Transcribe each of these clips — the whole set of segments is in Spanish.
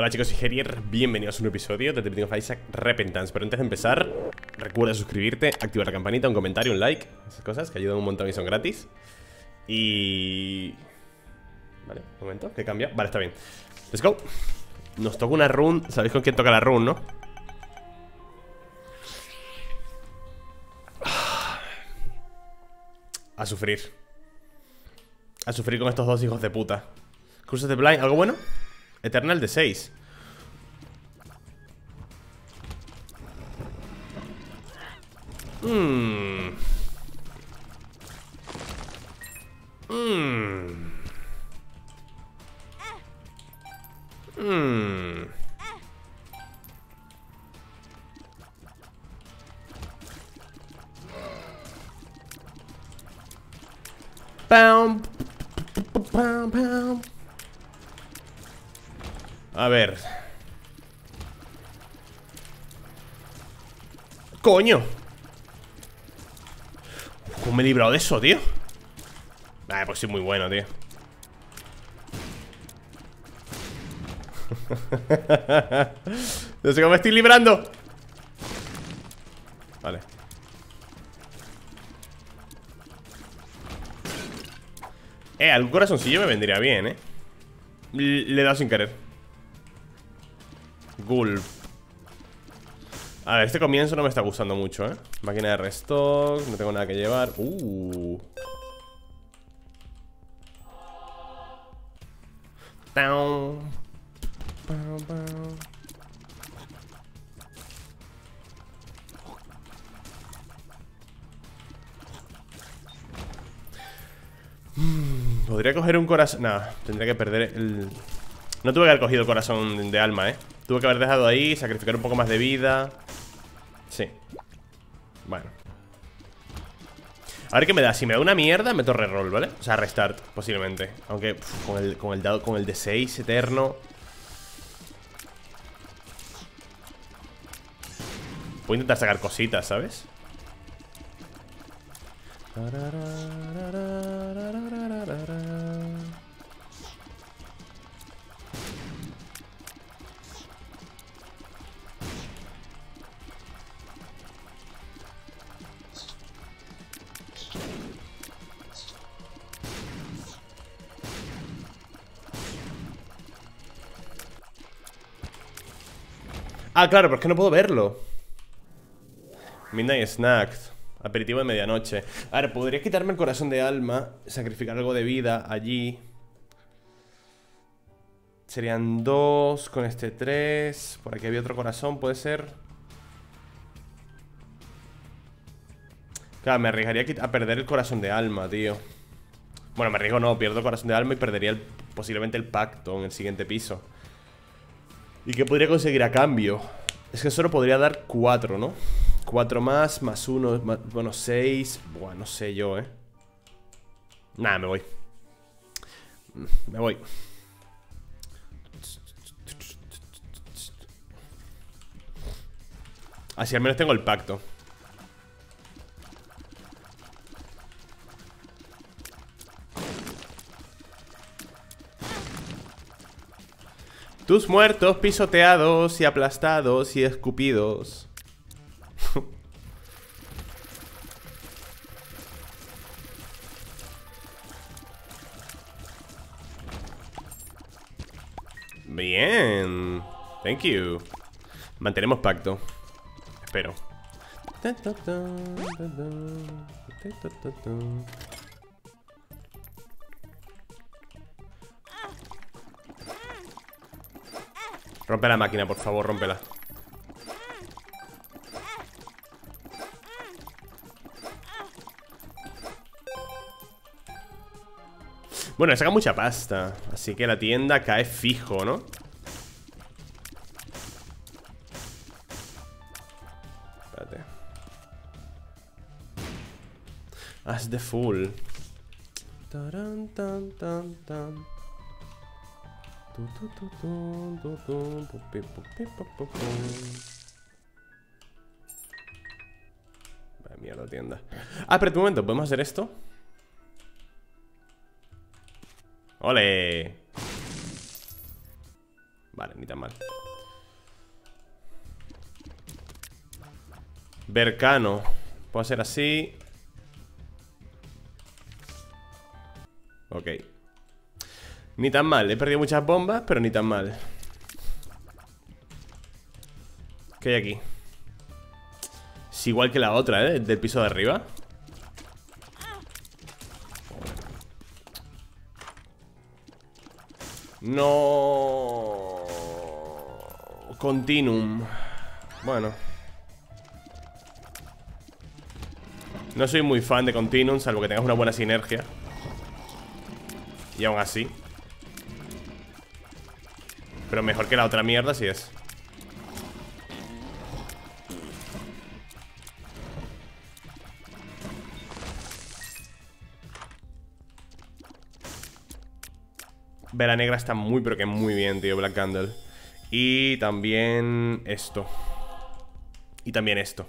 Hola chicos, soy Herier, bienvenidos a un episodio de The Binding of Isaac Repentance. Pero antes de empezar, recuerda suscribirte, activar la campanita, un comentario, un like, esas cosas que ayudan un montón y son gratis. Y... Vale, un momento, ¿qué cambia? Vale, está bien. Let's go. Nos toca una run, ¿sabéis con quién toca la run, no? A sufrir. A sufrir con estos dos hijos de puta. Curses de Blind, ¿algo bueno? Eternal de 6. Pam, pam, pam. A ver. ¡Coño! ¿Cómo me he librado de eso, tío? Pues sí, muy bueno, tío. No sé cómo me estoy librando. Vale. Algún corazoncillo me vendría bien, Le he dado sin querer. Gulp. A ver, este comienzo no me está gustando mucho, Máquina de restock, no tengo nada que llevar. Podría coger un corazón. Nah, tendría que perder el... No tuve que haber cogido el corazón de alma, Tuve que haber dejado ahí, sacrificar un poco más de vida. Sí. Bueno. A ver qué me da. Si me da una mierda, meto reroll, ¿vale? O sea, restart, posiblemente. Aunque con el dado, con el de 6 eterno. Puedo intentar sacar cositas, ¿sabes? Ah, claro, pero es que no puedo verlo. Midnight Snacks. Aperitivo de medianoche. A ver, podría quitarme el corazón de alma, sacrificar algo de vida allí. Serían 2, con este 3. Por aquí había otro corazón, puede ser. Claro, me arriesgaría a perder el corazón de alma, tío. Bueno, me arriesgo no, pierdo el corazón de alma y perdería posiblemente el pacto en el siguiente piso. ¿Y qué podría conseguir a cambio? Es que solo podría dar 4, ¿no? 4 más 1, bueno, 6. Buah, no sé yo, Nada, me voy. Me voy. Así al menos tengo el pacto. Tus muertos pisoteados y aplastados y escupidos. Bien. Thank you. Mantenemos pacto. Espero. Rompe la máquina, por favor, rómpela. Bueno, saca mucha pasta, así que la tienda cae fijo, ¿no? Espérate. As the full. Taran, tan, tan, tan. Vaya mierda, tienda. Ah, pero un momento, ¿podemos hacer esto? ¡Ole! Vale, ni tan mal. Vercano. Puedo hacer así. Ok. Ni tan mal, he perdido muchas bombas, pero ni tan mal. ¿Qué hay aquí? Es igual que la otra, ¿eh? Del piso de arriba. No. Continuum. Bueno. No soy muy fan de Continuum, salvo que tengas una buena sinergia. Y aún así. Pero mejor que la otra mierda, sí es. Vela negra está muy, pero que muy bien, tío, Black Candle. Y también esto. Y también esto.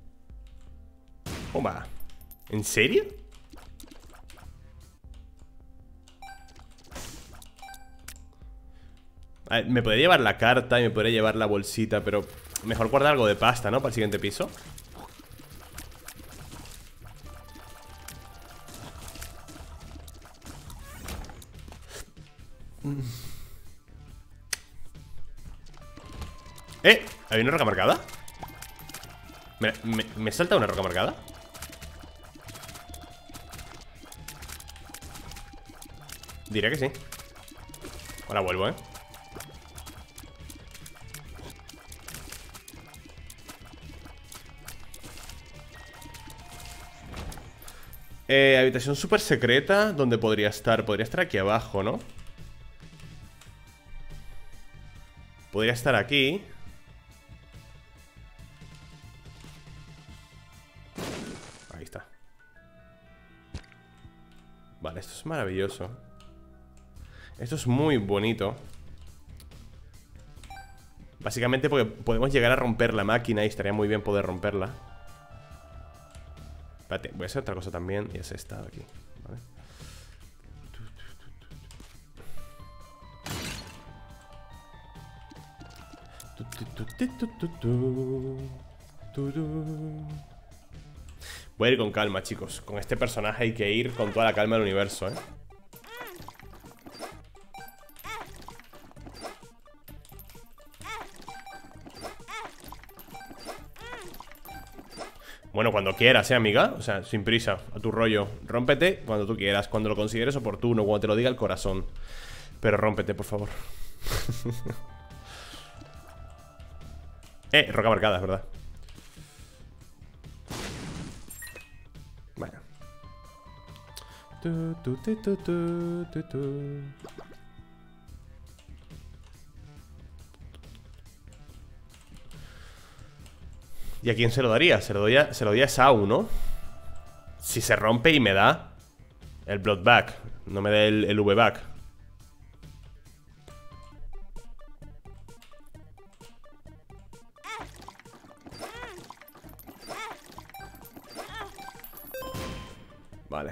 Toma. ¿En serio? A ver, me podría llevar la carta y me podría llevar la bolsita, pero mejor guardar algo de pasta, ¿no? Para el siguiente piso. ¿Hay una roca marcada? ¿Me salta una roca marcada? Diría que sí. Ahora vuelvo, ¿eh? Habitación súper secreta. ¿Dónde podría estar? Podría estar aquí abajo, ¿no? Podría estar aquí. Ahí está. Vale, esto es maravilloso. Esto es muy bonito. Básicamente porque podemos llegar a romper la máquina y estaría muy bien poder romperla. Espérate, voy a hacer otra cosa también. Y es esta de aquí, ¿vale? Voy a ir con calma, chicos. Con este personaje hay que ir con toda la calma del universo, ¿eh? Bueno, cuando quieras, amiga. O sea, sin prisa, a tu rollo. Rómpete cuando tú quieras, cuando lo consideres oportuno, cuando te lo diga el corazón. Pero rómpete, por favor. Roca marcada, es verdad. Vaya. ¿Y a quién se lo daría? Se lo doy a Sau, ¿no? Si se rompe y me da el Bloodback, no me da el V-Back. Vale.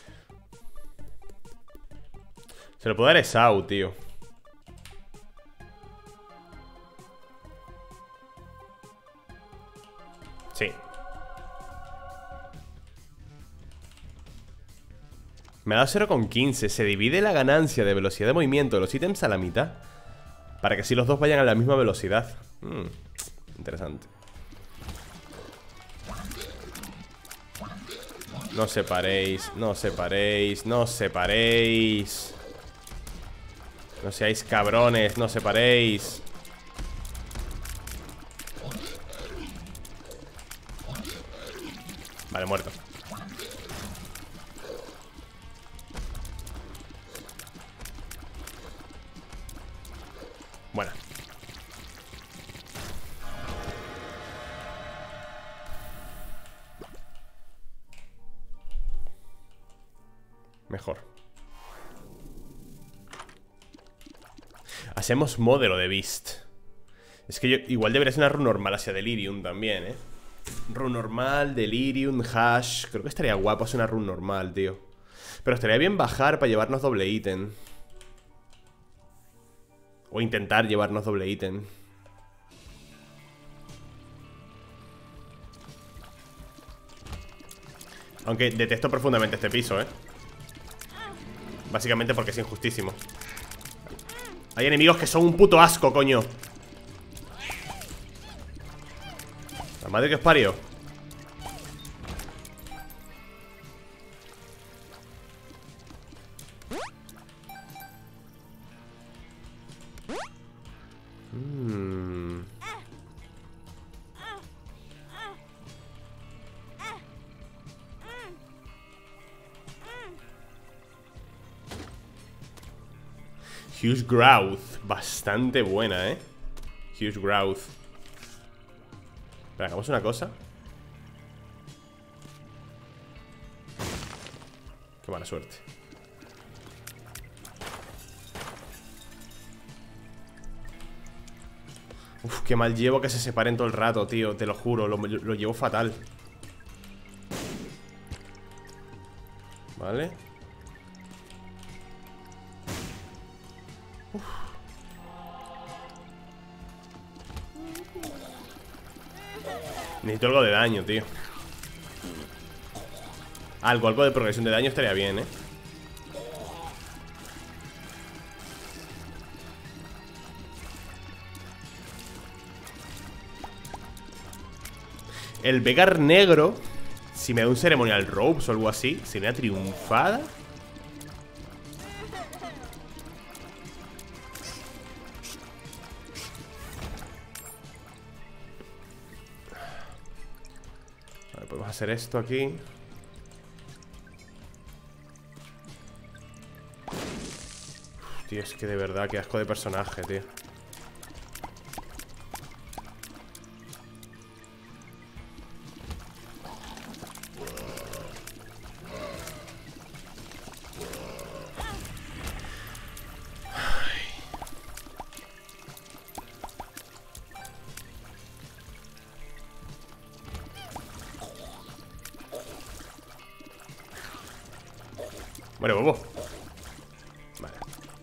Se lo puedo dar a Sau, tío. Sí. Me da 0,15. Se divide la ganancia de velocidad de movimiento de los ítems a la mitad, para que así los dos vayan a la misma velocidad. Interesante. No separéis, no separéis, no separéis. No seáis cabrones, no separéis. Vale, muerto. Buena. Mejor. Hacemos modelo de Beast. Es que yo igual debería ser una run normal hacia Delirium también, ¿eh? Run normal, Delirium, Hash. Creo que estaría guapo hacer una run normal, tío. Pero estaría bien bajar para llevarnos doble ítem. O intentar llevarnos doble ítem. Aunque detesto profundamente este piso, básicamente porque es injustísimo. Hay enemigos que son un puto asco, coño. La madre que os parió. Huge Growth. Bastante buena, Huge Growth. Pero hagamos una cosa. Qué mala suerte. Uf, qué mal llevo que se separen todo el rato, tío. Te lo juro, lo llevo fatal. Vale. Uf. Necesito algo de daño, tío. Algo de progresión de daño estaría bien, El Vegar negro, si me da un Ceremonial Robes o algo así, sería triunfada. Vale, podemos hacer esto aquí. Uf, tío, es que de verdad, qué asco de personaje, tío. Bueno, bobo. Vale.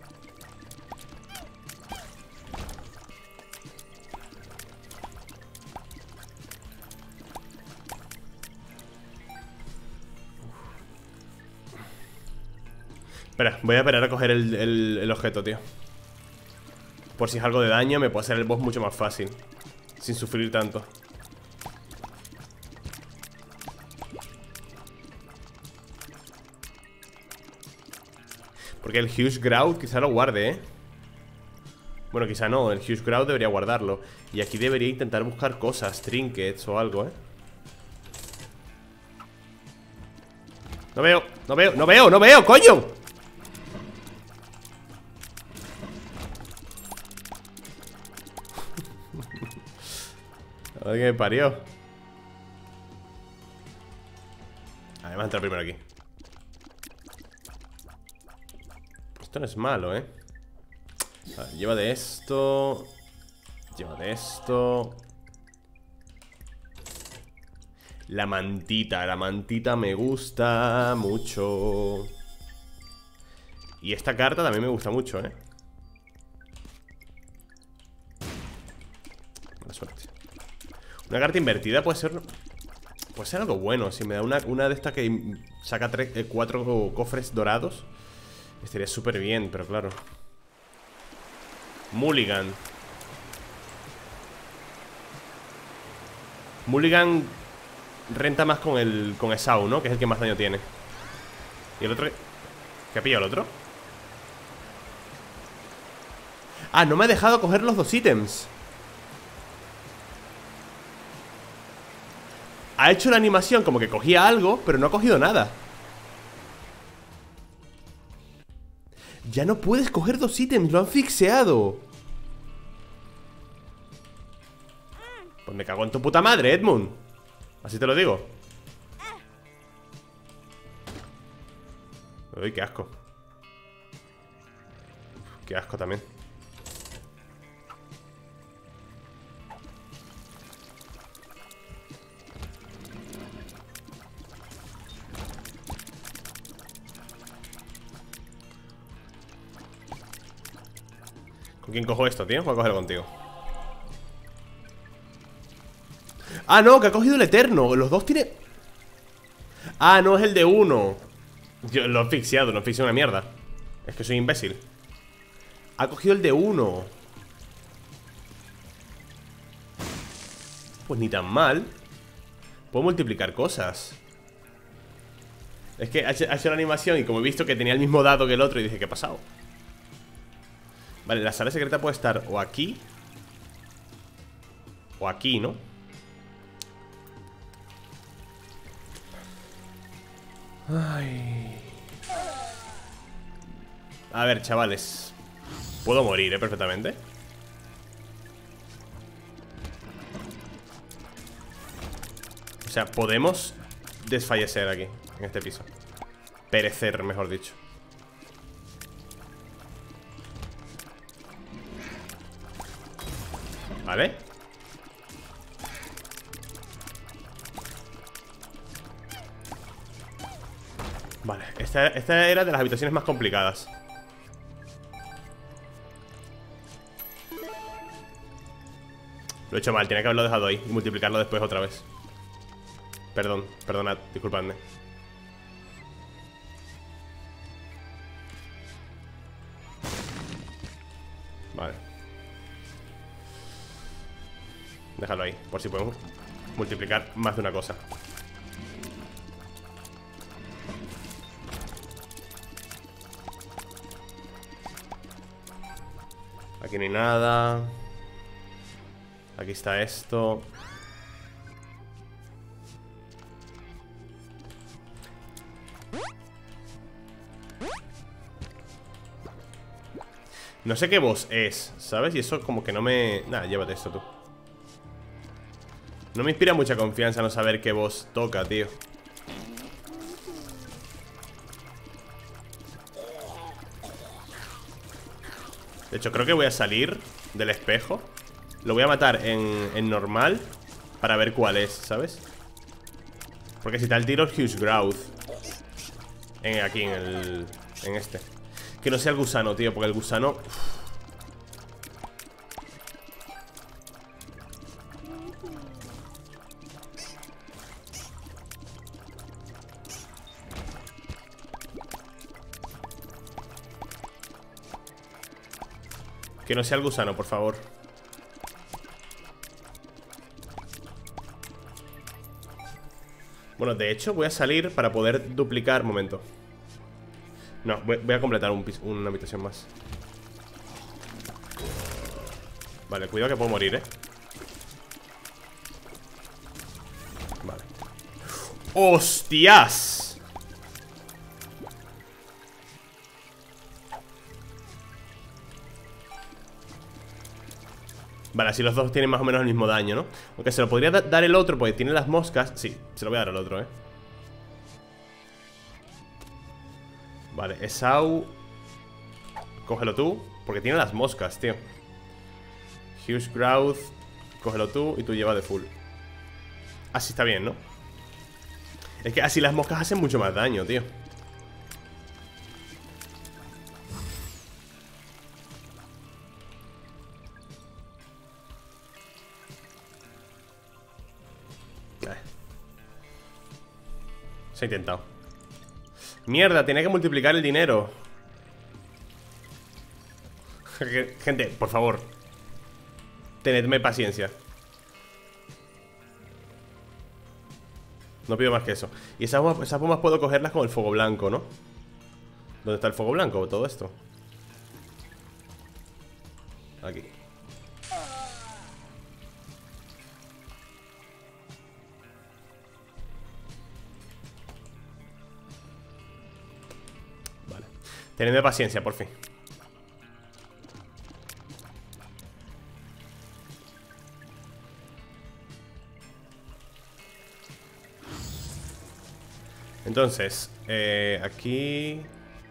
Espera, voy a esperar a coger el objeto, tío. Por si es algo de daño, me puedo hacer el boss mucho más fácil, sin sufrir tanto. Porque el Huge Growth quizá lo guarde, Bueno, quizá no, el Huge Growth debería guardarlo. Y aquí debería intentar buscar cosas, trinkets o algo, No veo, no veo, no veo, no veo, coño. A ver qué me parió. Vamos a entrar primero aquí. Esto no es malo, Vale, lleva de esto. Lleva de esto. La mantita me gusta mucho. Y esta carta también me gusta mucho, Buena suerte. Una carta invertida puede ser algo bueno. Si me da una de estas que saca 4 cofres dorados, estaría súper bien, pero claro. Mulligan. Mulligan renta más con Esau, ¿no? Que es el que más daño tiene. ¿Y el otro? ¿Qué ha pillado el otro? Ah, no me ha dejado coger los 2 ítems. Ha hecho la animación como que cogía algo, pero no ha cogido nada. Ya no puedes coger 2 ítems, lo han fixeado. Pues me cago en tu puta madre, Edmund. Así te lo digo. Uy, qué asco. Qué asco también. ¿Con quién cojo esto, tío? Voy a cogerlo contigo. Ah, no, que ha cogido el Eterno. Los dos tienen... Ah, no, es el de uno. Yo lo he asfixiado, no he asfixiado una mierda. Es que soy imbécil. Ha cogido el de uno. Pues ni tan mal. Puedo multiplicar cosas. Es que ha hecho la animación y como he visto que tenía el mismo dado que el otro y dije, ¿qué ha pasado? Vale, la sala secreta puede estar o aquí o aquí, ¿no? Ay. A ver, chavales. Puedo morir, perfectamente. O sea, podemos desfallecer aquí, en este piso. Perecer, mejor dicho. ¿Vale? Vale, esta era de las habitaciones más complicadas. Lo he hecho mal, tenía que haberlo dejado ahí y multiplicarlo después otra vez. Perdón, perdonad, disculpadme. Vale. Déjalo ahí, por si podemos multiplicar más de una cosa. Aquí no hay nada. Aquí está esto. No sé qué boss es, ¿sabes? Y eso como que no me... Nada, llévate esto tú. No me inspira mucha confianza no saber qué boss toca, tío. De hecho, creo que voy a salir del espejo. Lo voy a matar en normal para ver cuál es, ¿sabes? Porque si está el tiro es Huge Growth aquí en este. Que no sea el gusano, tío, porque el gusano... Que no sea el gusano, por favor. Bueno, de hecho voy a salir para poder duplicar... Momento. No, voy a completar una habitación más. Vale, cuidado que puedo morir, Vale. ¡Hostias! Vale, así los dos tienen más o menos el mismo daño, ¿no? Aunque se lo podría dar el otro porque tiene las moscas. Sí, se lo voy a dar al otro, Vale, Esau. Cógelo tú, porque tiene las moscas, tío. Huge Growth. Cógelo tú y tú lleva de full. Así está bien, ¿no? Es que así las moscas hacen mucho más daño, tío. Se ha intentado. Mierda, tenía que multiplicar el dinero. Gente, por favor, tenedme paciencia. No pido más que eso. Y esas bombas puedo cogerlas con el fuego blanco, ¿no? ¿Dónde está el fuego blanco? Todo esto. Aquí. Vale. Tenedme paciencia, por fin. Entonces, aquí.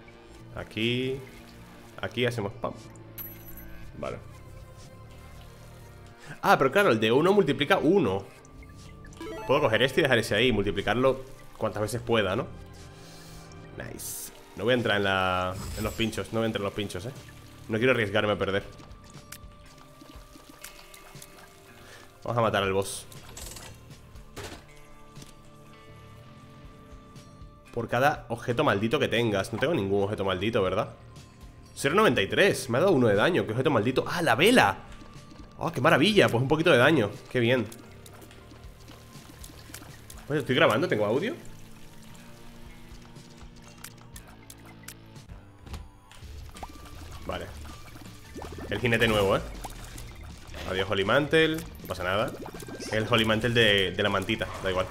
Aquí hacemos pam. Vale. Ah, pero claro, el de 1 multiplica 1. Puedo coger este y dejar ese ahí y multiplicarlo cuantas veces pueda, ¿no? Nice. No voy a entrar en los pinchos. No voy a entrar en los pinchos, No quiero arriesgarme a perder. Vamos a matar al boss. Por cada objeto maldito que tengas. No tengo ningún objeto maldito, ¿verdad? 0,93. Me ha dado 1 de daño. ¿Qué objeto maldito? ¡Ah, la vela! ¡Oh, qué maravilla! Pues un poquito de daño. ¡Qué bien! Oye, ¿estoy grabando? ¿Tengo audio? Vale. El jinete nuevo, ¿eh? Adiós, Holy Mantle. No pasa nada. El Holy Mantle de la mantita. Da igual.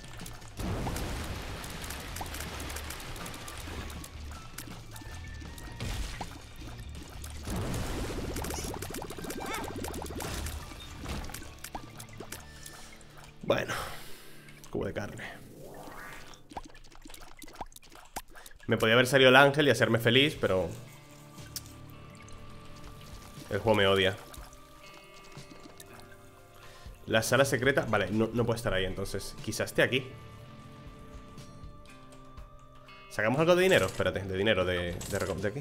Bueno. Cubo de carne. Me podía haber salido el ángel y hacerme feliz, pero... el juego me odia. La sala secreta... Vale, no puede estar ahí entonces. Quizás esté aquí. ¿Sacamos algo de dinero? Espérate, de dinero de aquí.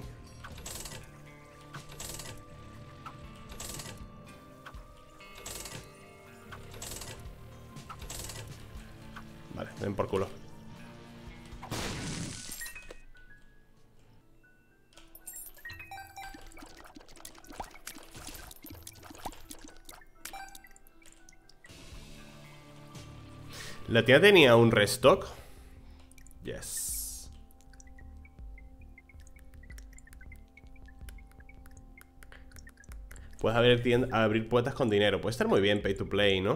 Vale, ven por culo. ¿La tienda tenía un restock? Yes. Puedes abrir puertas con dinero. Puede estar muy bien pay to play, ¿no?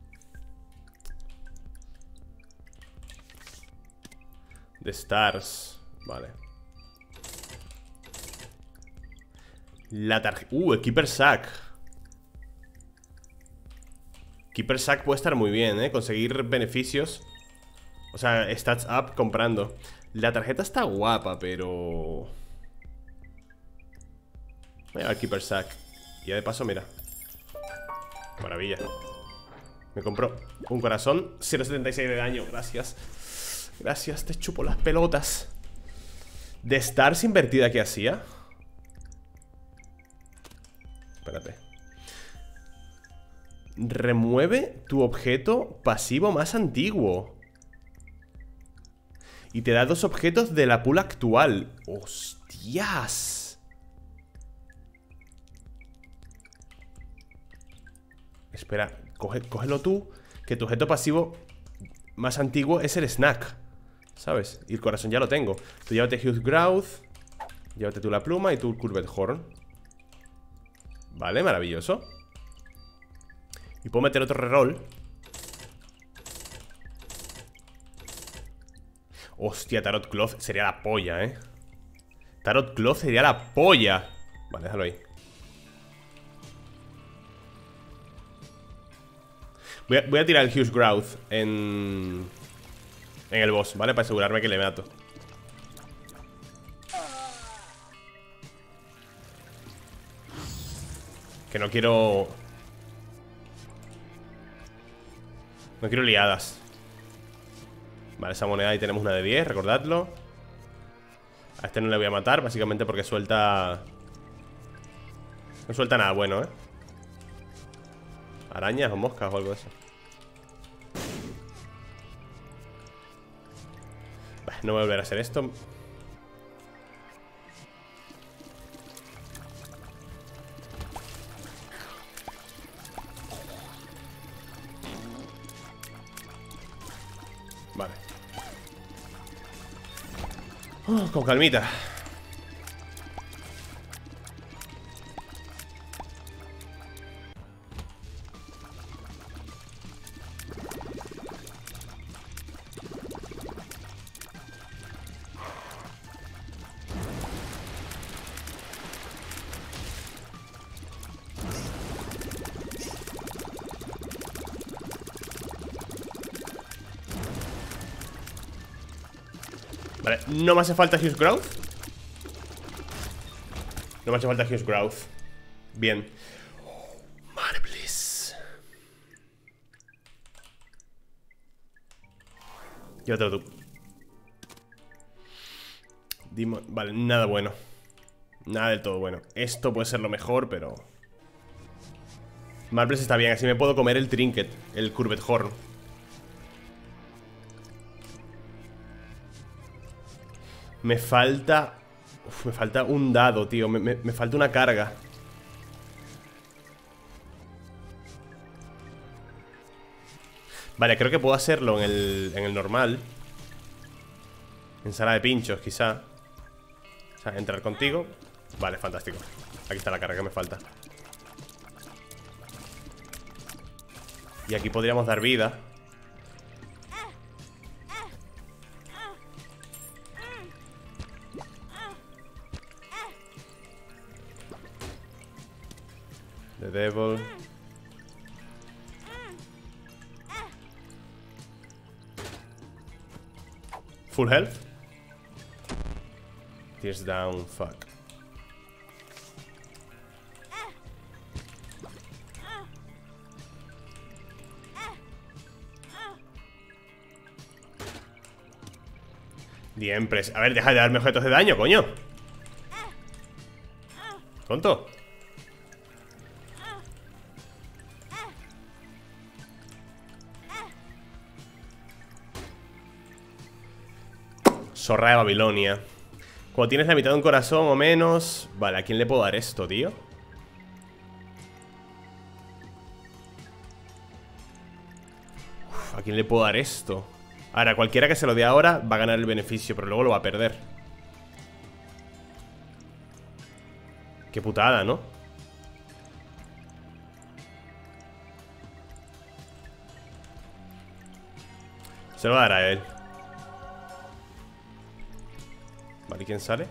The Stars. Vale. La tarjeta... el Keeper Sack. Keeper Sack puede estar muy bien, ¿eh? Conseguir beneficios. O sea, stats up comprando. La tarjeta está guapa, pero... voy a ver Keeper Sack. Y ya de paso, mira. Maravilla. Me compró un corazón. 0,76 de daño, gracias. Gracias, te chupo las pelotas. ¿De Stars invertida qué hacía? Espérate. Remueve tu objeto pasivo más antiguo y te da 2 objetos de la pool actual. ¡Hostias! Espera, cógelo tú. Que tu objeto pasivo más antiguo es el snack, ¿sabes? Y el corazón ya lo tengo. Tú llévate Huge Growth. Llévate tú la pluma y tú el Curved Horn. Vale, maravilloso. Y puedo meter otro reroll. Hostia, Tarot Cloth sería la polla, ¿eh? Tarot Cloth sería la polla. Vale, déjalo ahí. Voy a tirar el Huge Growth en el boss, ¿vale? Para asegurarme que le mato. Que no quiero... no quiero liadas. Vale, esa moneda ahí tenemos una de 10, recordadlo. A este no le voy a matar, básicamente porque suelta... no suelta nada bueno, ¿eh? Arañas o moscas o algo de eso. Vale, no voy a volver a hacer esto. Vale. Con calmita. Vale, no me hace falta Huge Growth. No me hace falta Huge Growth. Bien. Marvelous. Llévatelo tú. Vale, nada bueno. Nada del todo bueno. Esto puede ser lo mejor, pero... Marbles está bien, así me puedo comer el trinket, el Curvet Horn. Me falta... me falta un dado, tío. Me falta una carga. Vale, creo que puedo hacerlo en el normal. En sala de pinchos, quizá. O sea, entrar contigo. Vale, fantástico. Aquí está la carga que me falta. Y aquí podríamos dar vida. The Devil. Full health. Tears down, fuck. The Empress. A ver, deja de darme objetos de daño, coño. Tonto. Zorra de Babilonia. Cuando tienes la mitad de un corazón o menos. Vale, ¿a quién le puedo dar esto, tío? Uf, ¿a quién le puedo dar esto? Ahora, cualquiera que se lo dé ahora va a ganar el beneficio, pero luego lo va a perder. Qué putada, ¿no? Se lo va a dar a él. Vale, ¿quién sale?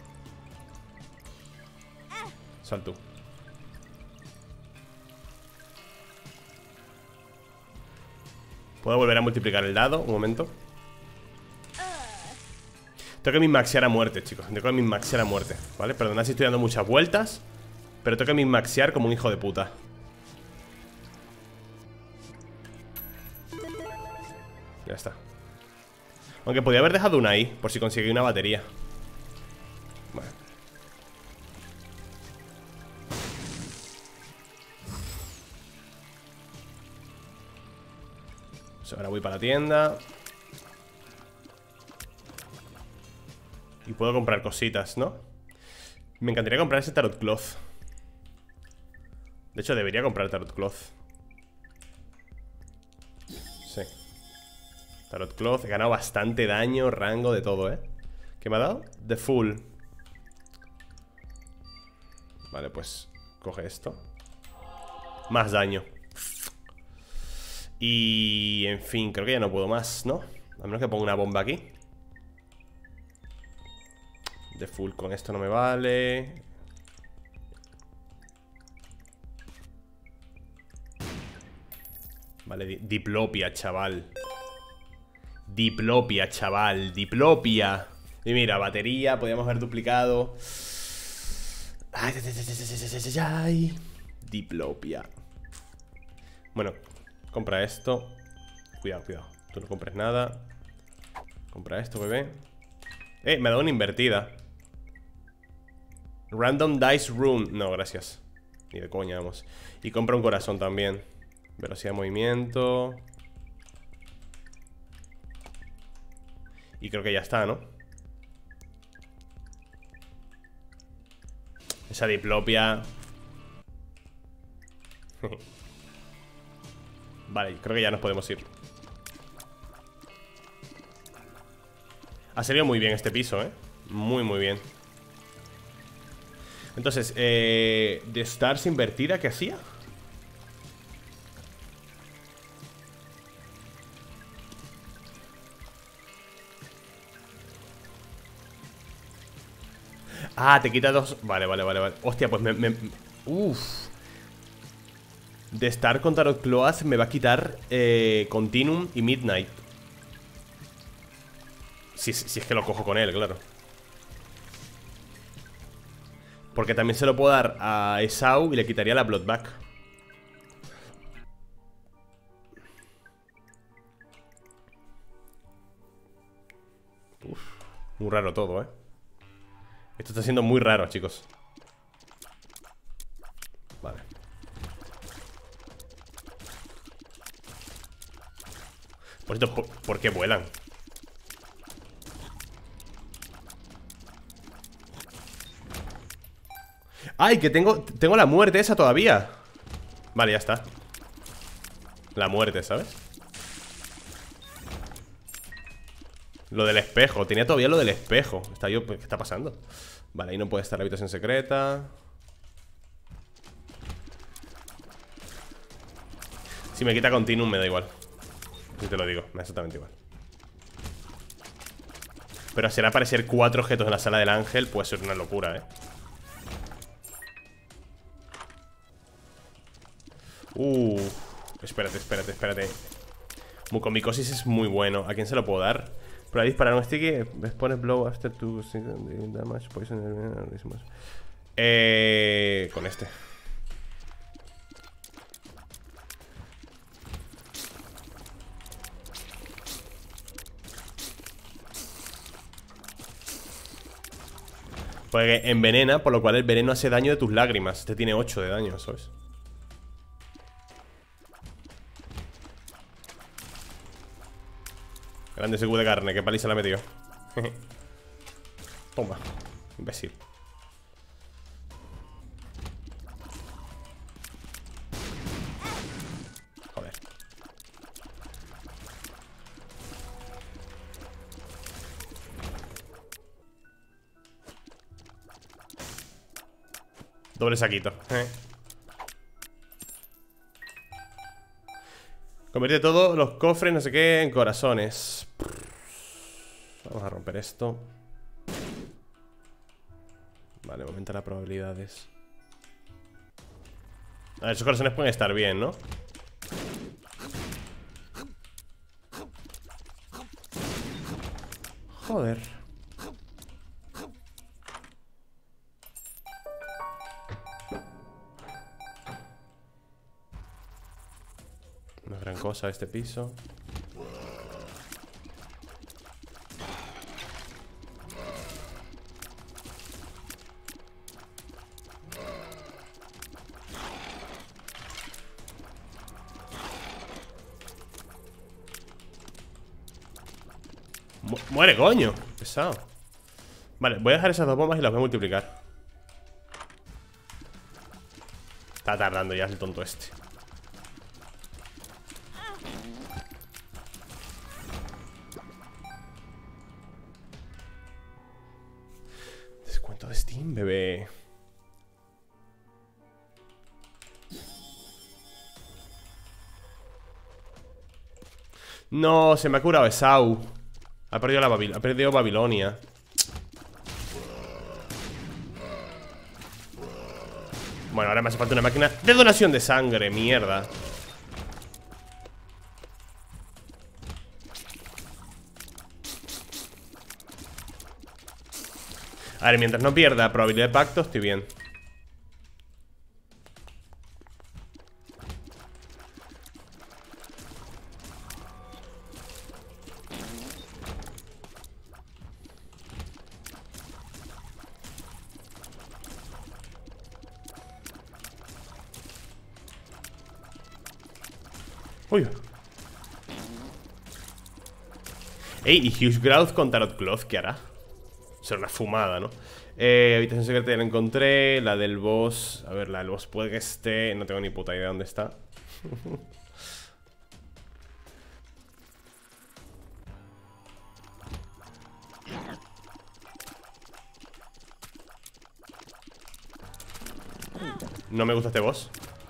Sal tú. ¿Puedo volver a multiplicar el dado? Un momento. Tengo que min-maxear a muerte, chicos. Tengo que min-maxear a muerte, ¿vale? Perdonad si estoy dando muchas vueltas, pero tengo que min-maxear como un hijo de puta. Ya está. Aunque podía haber dejado una ahí, por si conseguí una batería. Vale. Ahora voy para la tienda. Y puedo comprar cositas, ¿no? Me encantaría comprar ese Tarot Cloth. De hecho, debería comprar Tarot Cloth. Sí. Tarot Cloth, he ganado bastante daño, rango, de todo, ¿eh? ¿Qué me ha dado? The Full. Vale, pues coge esto. Más daño. Y... en fin, creo que ya no puedo más, ¿no? A menos que ponga una bomba aquí. The Full con esto no me vale. Vale, diplopia, chaval. Diplopia, chaval. Diplopia. Y mira, batería, podríamos haber duplicado. Ay, diplopia. Bueno, compra esto. Cuidado, cuidado. Tú no compres nada. Compra esto, bebé. Me ha dado una invertida. Random Dice Room. No, gracias. Ni de coña, vamos. Y compra un corazón también. Velocidad de movimiento. Y creo que ya está, ¿no? Esa diplopia. Vale, creo que ya nos podemos ir. Ha salido muy bien este piso, ¿eh? Muy, muy bien. Entonces, de Stars invertida, ¿qué hacía? Ah, te quita dos. Vale, vale, vale, vale. Hostia, pues Uff. De Star con Tarot Cloth me va a quitar Continuum y Midnight. Si es que lo cojo con él, claro. Porque también se lo puedo dar a Esau y le quitaría la Bloodback. Uf, muy raro todo, ¿eh? Esto está siendo muy raro, chicos. Vale. Por cierto, ¿por qué vuelan? ¡Ay, que tengo la muerte esa todavía! Vale, ya está. La muerte, ¿sabes? Lo del espejo, tenía todavía lo del espejo. ¿Qué está pasando? Vale, ahí no puede estar la habitación secreta. Si me quita continuum me da igual. Si te lo digo, me da exactamente igual. Pero hacer aparecer 4 objetos en la sala del ángel puede ser una locura, ¿eh? Espérate. Mucomicosis es muy bueno. ¿A quién se lo puedo dar? Para disparar un sticky, pones blow after 2 damage, poison. Con este. Porque envenena, por lo cual el veneno hace daño de tus lágrimas. Este tiene 8 de daño, ¿sabes? Grande ese cubo de carne, qué paliza la metió. Toma, imbécil. Joder. Doble saquito. Convierte todos los cofres, no sé qué, en corazones. Vamos a romper esto. Vale, aumenta las probabilidades. A ver, esos corazones pueden estar bien, ¿no? Joder. No es gran cosa este piso. Muere, coño. Pesado. Vale, voy a dejar esas 2 bombas y las voy a multiplicar. Está tardando ya el tonto este. Descuento de Steam, bebé. No, se me ha curado Esau. Ha perdido Babilonia. Bueno, ahora me hace falta una máquina de donación de sangre, mierda. A ver, mientras no pierda probabilidad de pacto, estoy bien. Uy. Ey, ¿y Hughes Growth con Tarot Cloth qué hará? Será una fumada, ¿no? Habitación secreta ya la encontré. La del boss. A ver, la del boss puede que esté. No tengo ni puta idea de dónde está. No me gusta este boss.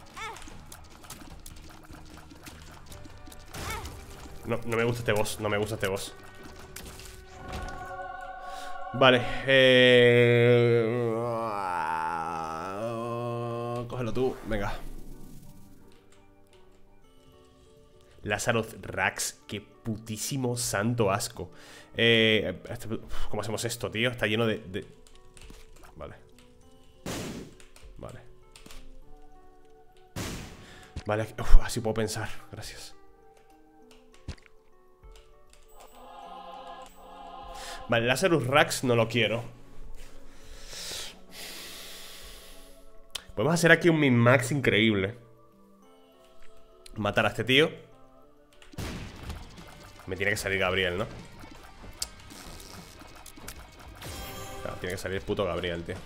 No me gusta este boss. No me gusta este boss. Vale, cógelo tú, venga. Lazarus Rax, qué putísimo santo asco. ¿Cómo hacemos esto, tío? Está lleno de... Vale. Vale. Vale, así puedo pensar, gracias. Vale, Lazarus Rax no lo quiero. Podemos hacer aquí un min-max increíble. Matar a este tío. Me tiene que salir Gabriel, ¿no? Claro, tiene que salir el puto Gabriel, tío.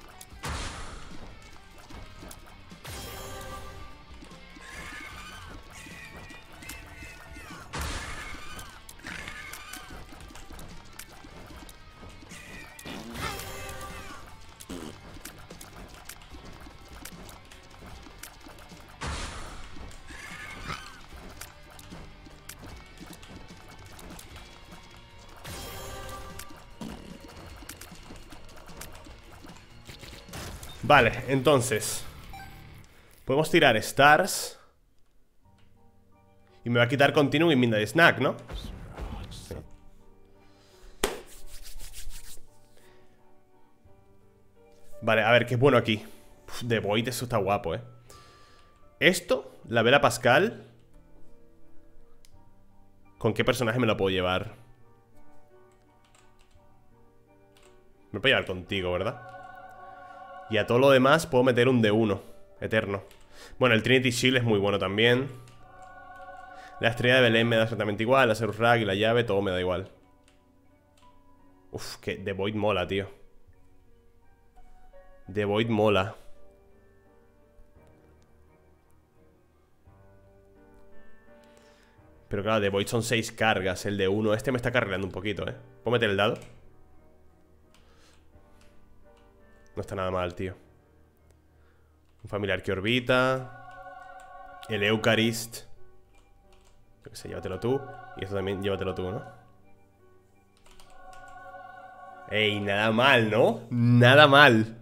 Vale, entonces podemos tirar Stars. Y me va a quitar Continuum y Midnight Snack, ¿no? Sí. Vale, a ver, qué bueno aquí. The Void, eso está guapo, Esto, la Vela Pascal. ¿Con qué personaje me lo puedo llevar? Me puedo llevar contigo, ¿verdad? Y a todo lo demás puedo meter un D1 eterno. Bueno, el Trinity Shield es muy bueno también. La estrella de Belén me da exactamente igual. La Zerus Rag y la llave, todo me da igual. Uf, que The Void mola, tío. The Void mola. Pero claro, The Void son 6 cargas. El D1 este me está cargando un poquito, ¿Puedo meter el dado? No está nada mal, tío. Un familiar que orbita. El Eucarist. Yo qué sé, llévatelo tú. Y esto también llévatelo tú, ¿no? Ey, nada mal, ¿no? Nada mal.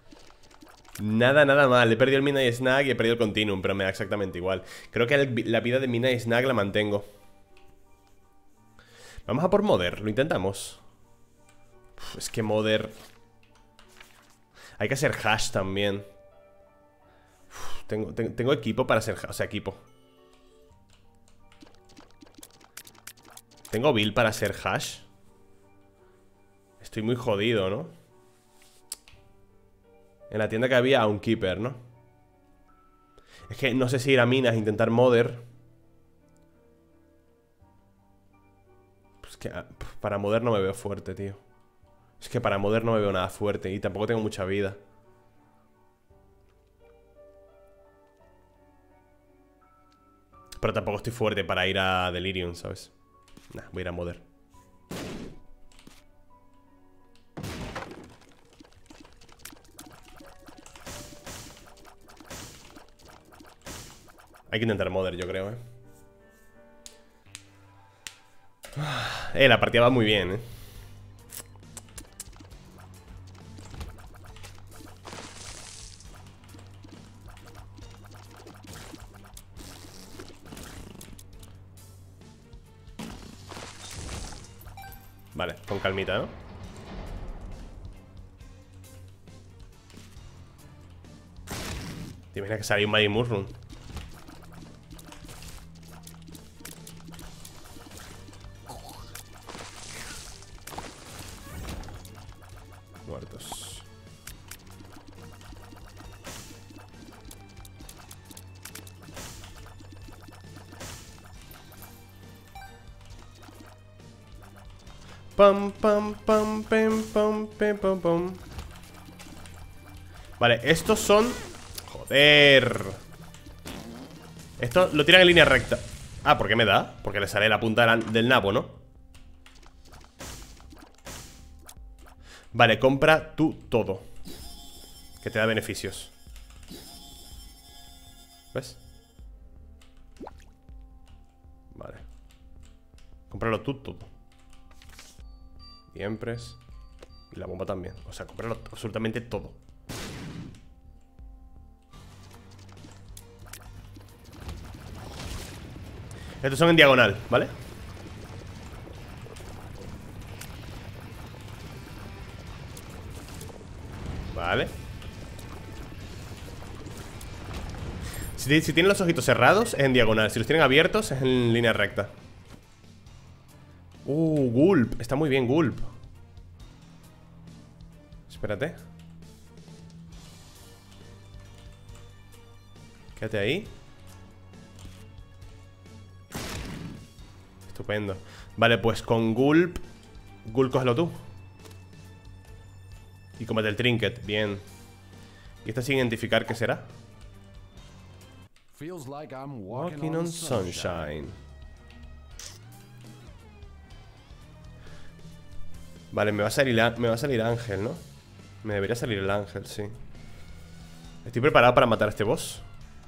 Nada mal. He perdido el Midnight Snack y he perdido el Continuum, pero me da exactamente igual. Creo que la vida de Midnight Snack la mantengo. Vamos a por Mother, lo intentamos. Uf, es que Mother... Hay que hacer hash también. Uf, tengo equipo para hacer hash. O sea, equipo. Tengo build para hacer hash. Estoy muy jodido, ¿no? En la tienda que había un keeper, ¿no? Es que no sé si ir a minas e intentar Mother. Pues que para Mother no me veo fuerte, tío. Es que para Mother no me veo nada fuerte. Y tampoco tengo mucha vida. Pero tampoco estoy fuerte para ir a Delirium, ¿sabes? Nah, voy a ir a Mother. Hay que intentar Mother, yo creo, la partida va muy bien, Vale, con calmita, ¿no? Te imaginas que sale un Mighty Mushroom. Muertos. Pam, pam, pam, pam, pam, pam, pam, pam. Vale, estos son... Joder. Esto lo tiran en línea recta. Ah, ¿por qué me da? Porque le sale la punta del nabo, ¿no? Vale, compra tú todo, que te da beneficios. ¿Ves? Vale. Cómpralo tú todo. Siempre. Y la bomba también. O sea, cómpralo absolutamente todo. Estos son en diagonal, ¿vale? Vale. Si tienen los ojitos cerrados es en diagonal. Si los tienen abiertos es en línea recta. Gulp. Está muy bien Gulp. Espérate. Quédate ahí. Estupendo. Vale, pues con Gulp. Gulp, cógelo tú. Y cómete el trinket, bien. Y esta sin identificar, ¿qué será? Walking on sunshine. Vale, me va a salir Ángel, ¿no? Me debería salir el Ángel, sí. Estoy preparado para matar a este boss.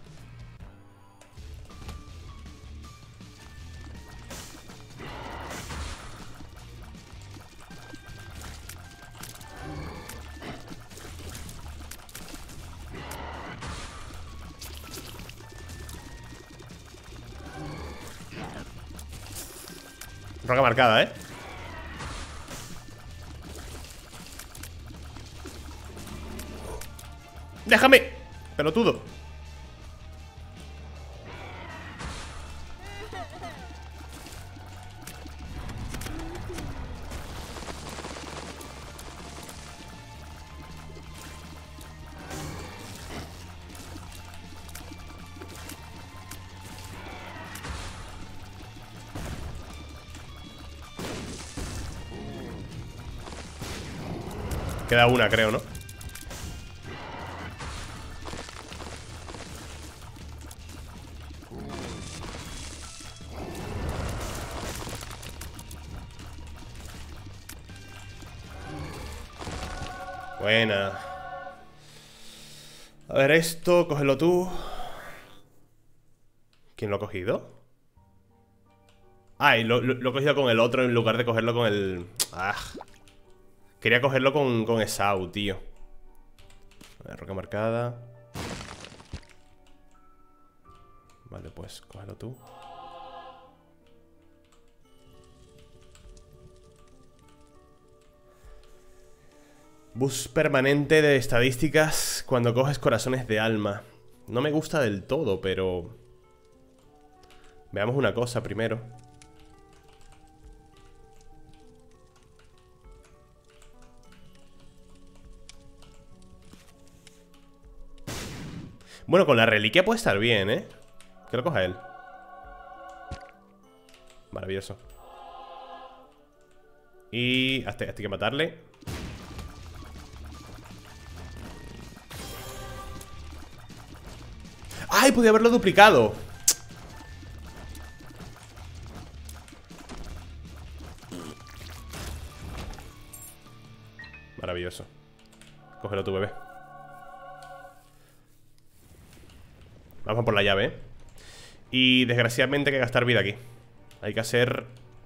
Roca marcada, ¿eh? ¡Déjame! Pelotudo. Queda una, creo, ¿no? Buena. A ver esto, cógelo tú. ¿Quién lo ha cogido? Ah, y lo he cogido con el otro en lugar de cogerlo con el... Ah. Quería cogerlo con Esau, tío. A ver, roca marcada. Vale, pues cógelo tú. Boost permanente de estadísticas cuando coges corazones de alma. No me gusta del todo, pero... Veamos una cosa primero. Bueno, con la reliquia puede estar bien, ¿eh? Que lo coja él. Maravilloso. Y hasta hay que matarle. ¡Ay! Podía haberlo duplicado. Maravilloso. Cógelo tu bebé. Vamos a por la llave, ¿eh? Y desgraciadamente hay que gastar vida aquí. Hay que hacer...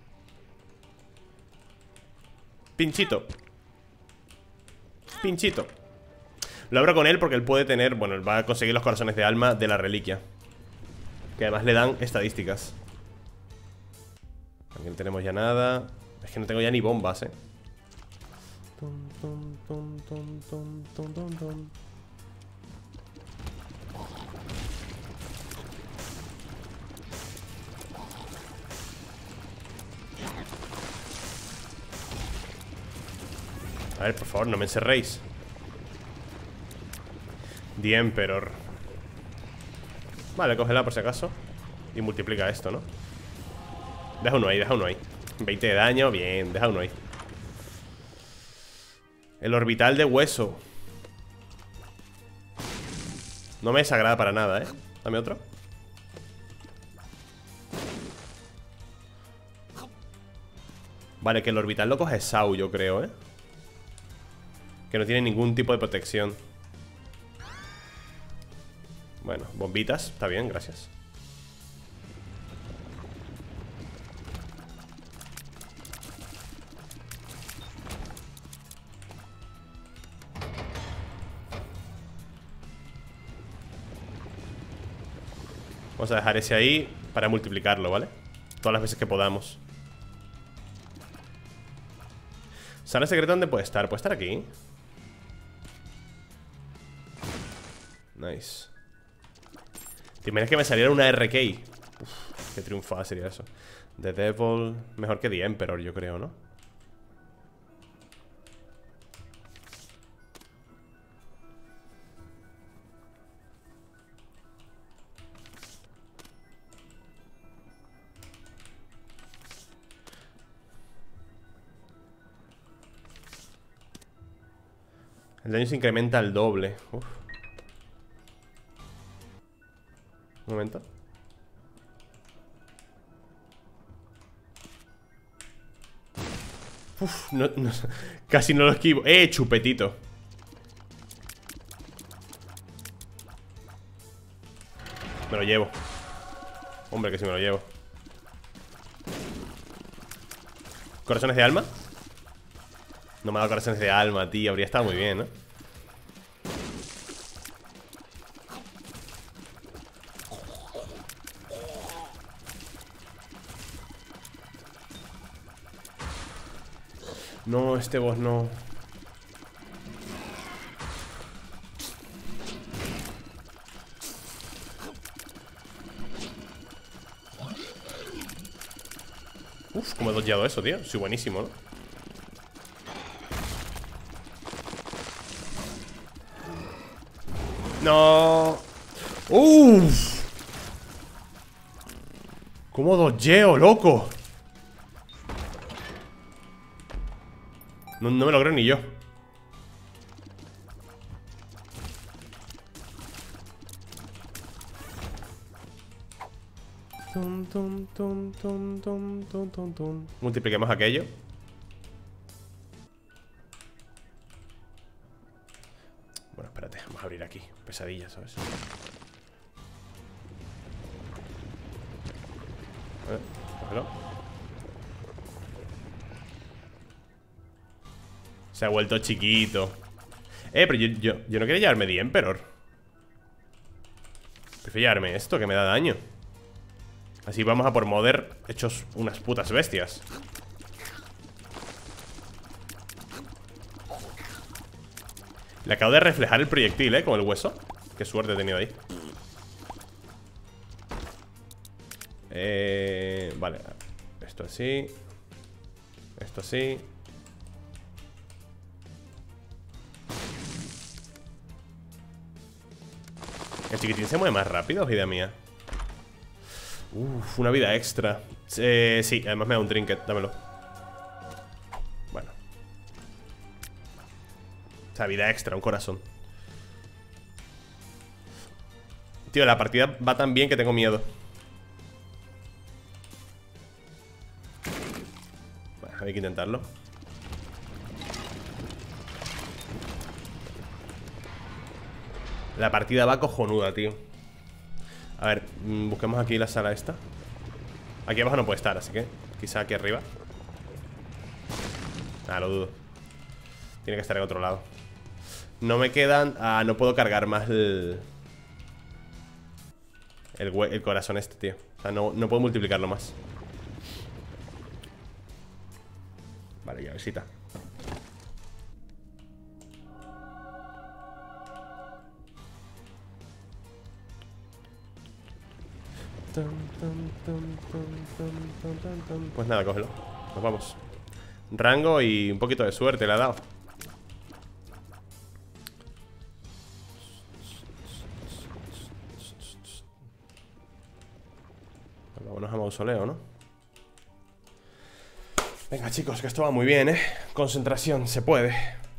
Pinchito. Pinchito. Lo abro con él porque él puede tener... Bueno, él va a conseguir los corazones de alma de la reliquia, que además le dan estadísticas. Aquí no tenemos ya nada. Es que no tengo ya ni bombas, A ver, por favor, no me encerréis. The Emperor. Vale, cógela por si acaso. Y multiplica esto, ¿no? Deja uno ahí, deja uno ahí. 20 de daño, bien, deja uno ahí. El orbital de hueso. No me desagrada para nada, ¿eh? Dame otro. Vale, que el orbital lo coge Sau, yo creo, ¿eh? Que no tiene ningún tipo de protección. Bueno, bombitas, está bien, gracias. Vamos a dejar ese ahí para multiplicarlo, ¿vale? Todas las veces que podamos. ¿Sala secreta dónde puede estar? ¿Puede estar aquí? Nice. ¿Te imaginas que me saliera una RK? Uf, qué triunfada sería eso. The Devil, mejor que The Emperor, yo creo, ¿no? El daño se incrementa al doble. Uf. Un momento. Uf, casi no lo esquivo. Chupetito. Me lo llevo. Hombre, que sí me lo llevo. ¿Corazones de alma? No me ha dado corazones de alma, tío. Habría estado muy bien, ¿no? No, este boss no. Uf, cómo he dodgeado eso, tío. Soy buenísimo, ¿no? No. Uf. ¿Cómo dodgeo, loco? No me lo creo ni yo. Multipliquemos aquello. Bueno, espérate, vamos a abrir aquí. Pesadilla, ¿sabes? Cógelo. Se ha vuelto chiquito. Pero yo no quería llevarme The Emperor. Prefiero llevarme esto, que me da daño. Así vamos a por Mother hechos unas putas bestias. Le acabo de reflejar el proyectil, con el hueso. Qué suerte he tenido ahí. Vale. Esto así. Esto así. El chiquitín se mueve más rápido, vida mía. Uf, una vida extra. Sí, además me da un trinket, dámelo. Bueno. O sea, vida extra, un corazón. Tío, la partida va tan bien que tengo miedo. Bueno, hay que intentarlo. La partida va cojonuda, tío. A ver, busquemos aquí la sala esta. Aquí abajo no puede estar, así que quizá aquí arriba. Lo dudo. Tiene que estar en otro lado. No me quedan... no puedo cargar más el corazón este, tío. O sea, no puedo multiplicarlo más. Vale, llavecita. Pues nada, cógelo. Nos vamos. Rango y un poquito de suerte le ha dado. Vámonos a mausoleo, ¿no? Venga, chicos, que esto va muy bien, Concentración, se puede.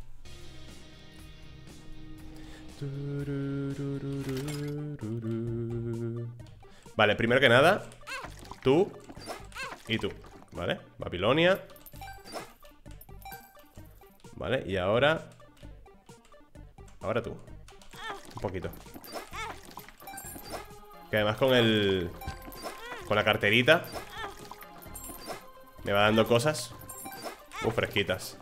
Vale, primero que nada, tú y tú, ¿vale? Babilonia. Vale, y ahora tú. Un poquito. Que además con la carterita me va dando cosas fresquitas.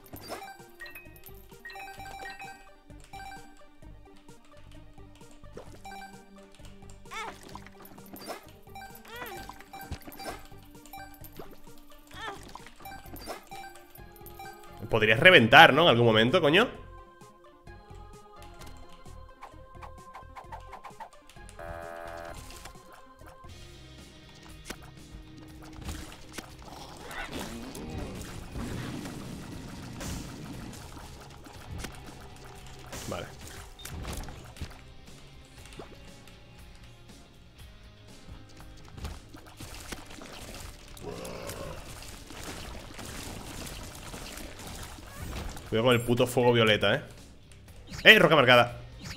Podrías reventar, ¿no? En algún momento, coño. Vale. Cuidado con el puto fuego violeta, Roca marcada.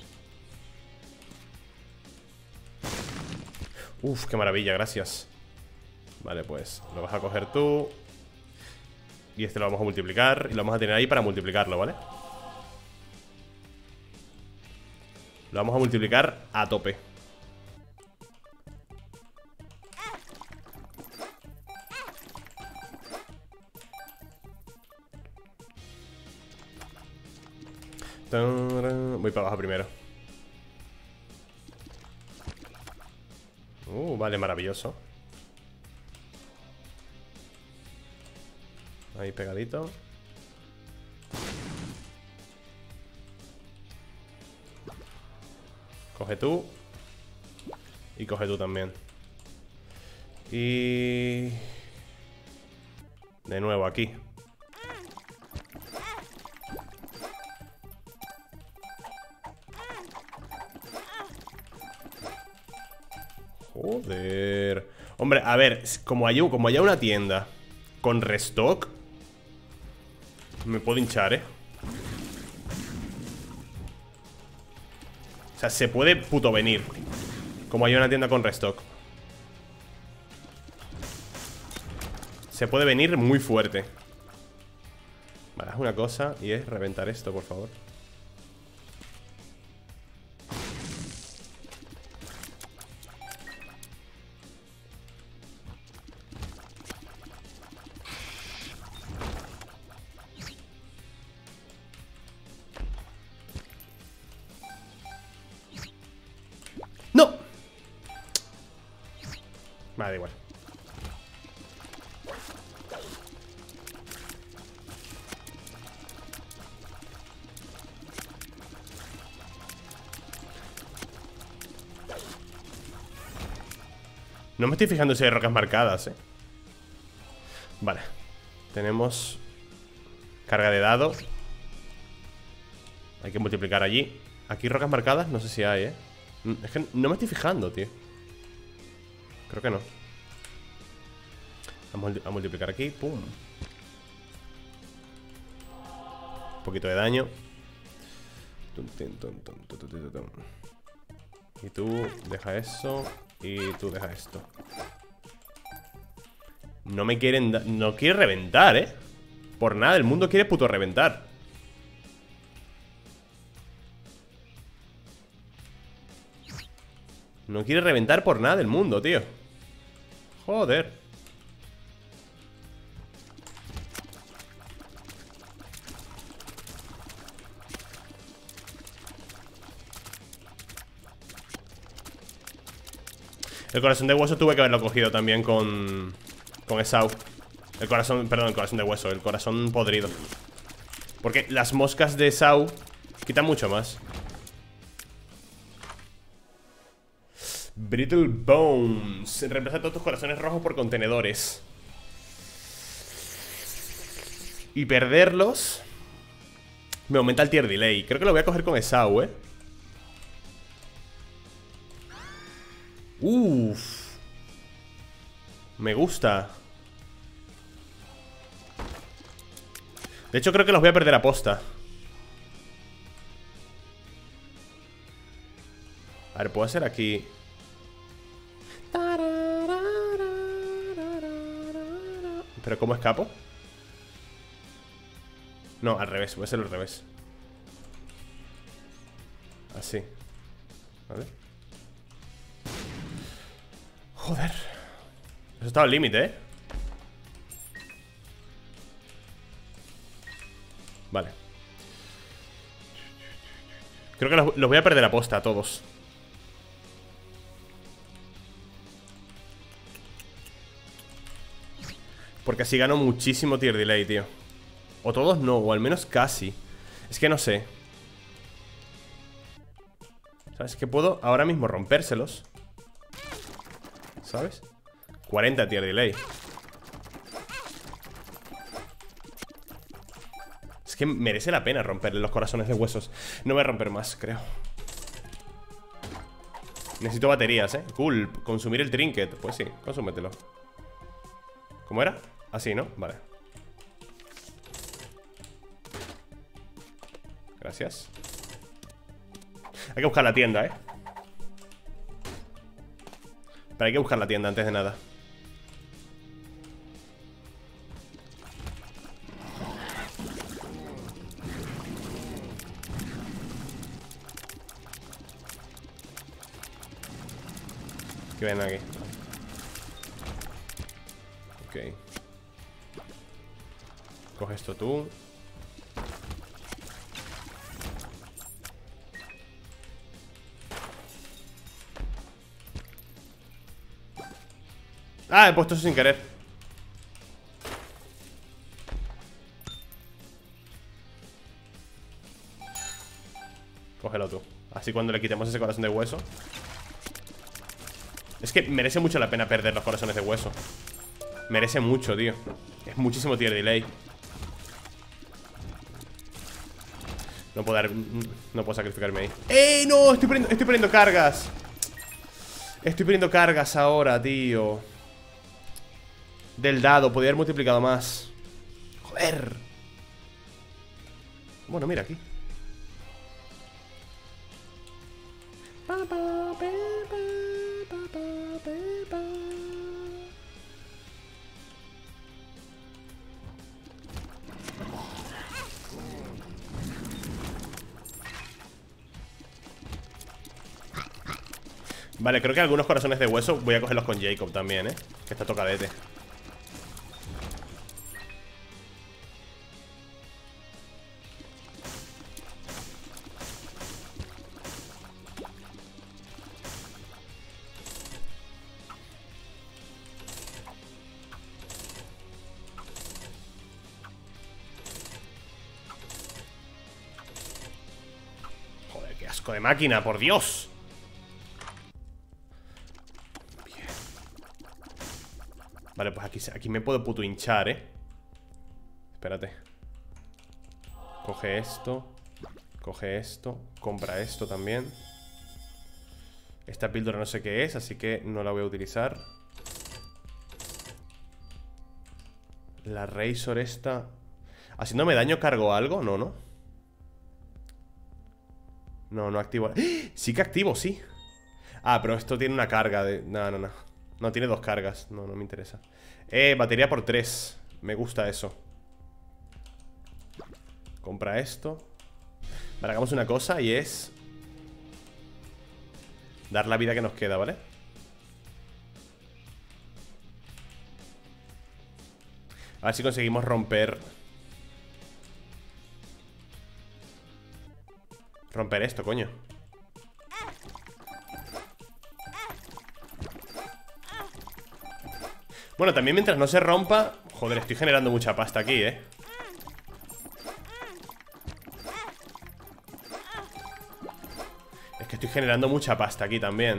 Uf, qué maravilla, gracias. Vale, pues lo vas a coger tú. Y este lo vamos a multiplicar. Y lo vamos a tener ahí para multiplicarlo, ¿vale? Lo vamos a multiplicar a tope. Voy para abajo primero. Vale, maravilloso. Ahí pegadito. Coge tú. Y coge tú también. Y... de nuevo aquí. Joder. Hombre, a ver, como haya una tienda con restock, me puedo hinchar, ¿eh? O sea, se puede puto venir. Como hay una tienda con restock, se puede venir muy fuerte. Vale, haz una cosa y es reventar esto, por favor. ¡No! Vale, da igual. No me estoy fijando si hay rocas marcadas, Vale. Tenemos carga de dado. Hay que multiplicar allí. Aquí rocas marcadas, no sé si hay, Es que no me estoy fijando, tío. Creo que no. Vamos a multiplicar aquí, pum. Un poquito de daño. Y tú deja eso. Y tú deja esto. No me quieren no quiere reventar, Por nada, el mundo quiere puto reventar. No quiere reventar por nada el mundo, tío. Joder. El corazón de hueso tuve que haberlo cogido también con Esau. El corazón, perdón, el corazón de hueso. El corazón podrido. Porque las moscas de Esau quitan mucho más. Brittle Bones. Reemplaza todos tus corazones rojos por contenedores. Y perderlos me aumenta el tier delay. Creo que lo voy a coger con Esau, Uff. Me gusta. De hecho creo que los voy a perder a posta. A ver, puedo hacer aquí. ¿Pero cómo escapo? No, al revés, voy a hacerlo al revés. Así. Vale. Joder. Eso estaba al límite, Vale. Creo que los voy a perder a posta a todos. Porque así gano muchísimo tier delay, tío. O todos no, o al menos casi. Es que no sé. ¿Sabes? Que puedo ahora mismo rompérselos. ¿Sabes? 40 tier delay. Es que merece la pena romperle los corazones de huesos. No voy a romper más, creo. Necesito baterías, Cool, consumir el trinket. Pues sí, consúmetelo. ¿Cómo era? Así, ¿no? Vale. Gracias. Hay que buscar la tienda, Pero hay que buscar la tienda antes de nada. Que ven aquí. Ok. Coge esto tú. Ah, he puesto eso sin querer. Cógelo tú. Así cuando le quitemos ese corazón de hueso. Es que merece mucho la pena perder los corazones de hueso. Merece mucho, tío. Es muchísimo tier delay. No puedo dar... No puedo sacrificarme ahí. ¡Ey, no! Estoy perdiendo cargas. Estoy perdiendo cargas ahora, tío. Del dado, podría haber multiplicado más. Joder. Bueno, mira aquí. Vale, creo que algunos corazones de hueso voy a cogerlos con Jacob también, que está tocadete. Joder, qué asco de máquina, por Dios. Bien. Vale, pues aquí me puedo puto hinchar, Espérate. Coge esto. Coge esto. Compra esto también. Esta píldora no sé qué es, así que no la voy a utilizar. La Razor esta. ¿Haciéndome daño cargo algo? No, ¿no? No, no activo. ¡Ah! Sí que activo, sí. Ah, pero esto tiene una carga de... No, no, no. No, tiene dos cargas. No, no me interesa. Batería por 3. Me gusta eso. Compra esto. Vale, hagamos una cosa y es... dar la vida que nos queda, ¿vale? A ver si conseguimos romper... romper esto, coño. Bueno, también mientras no se rompa... Joder, estoy generando mucha pasta aquí, Es que estoy generando mucha pasta aquí también.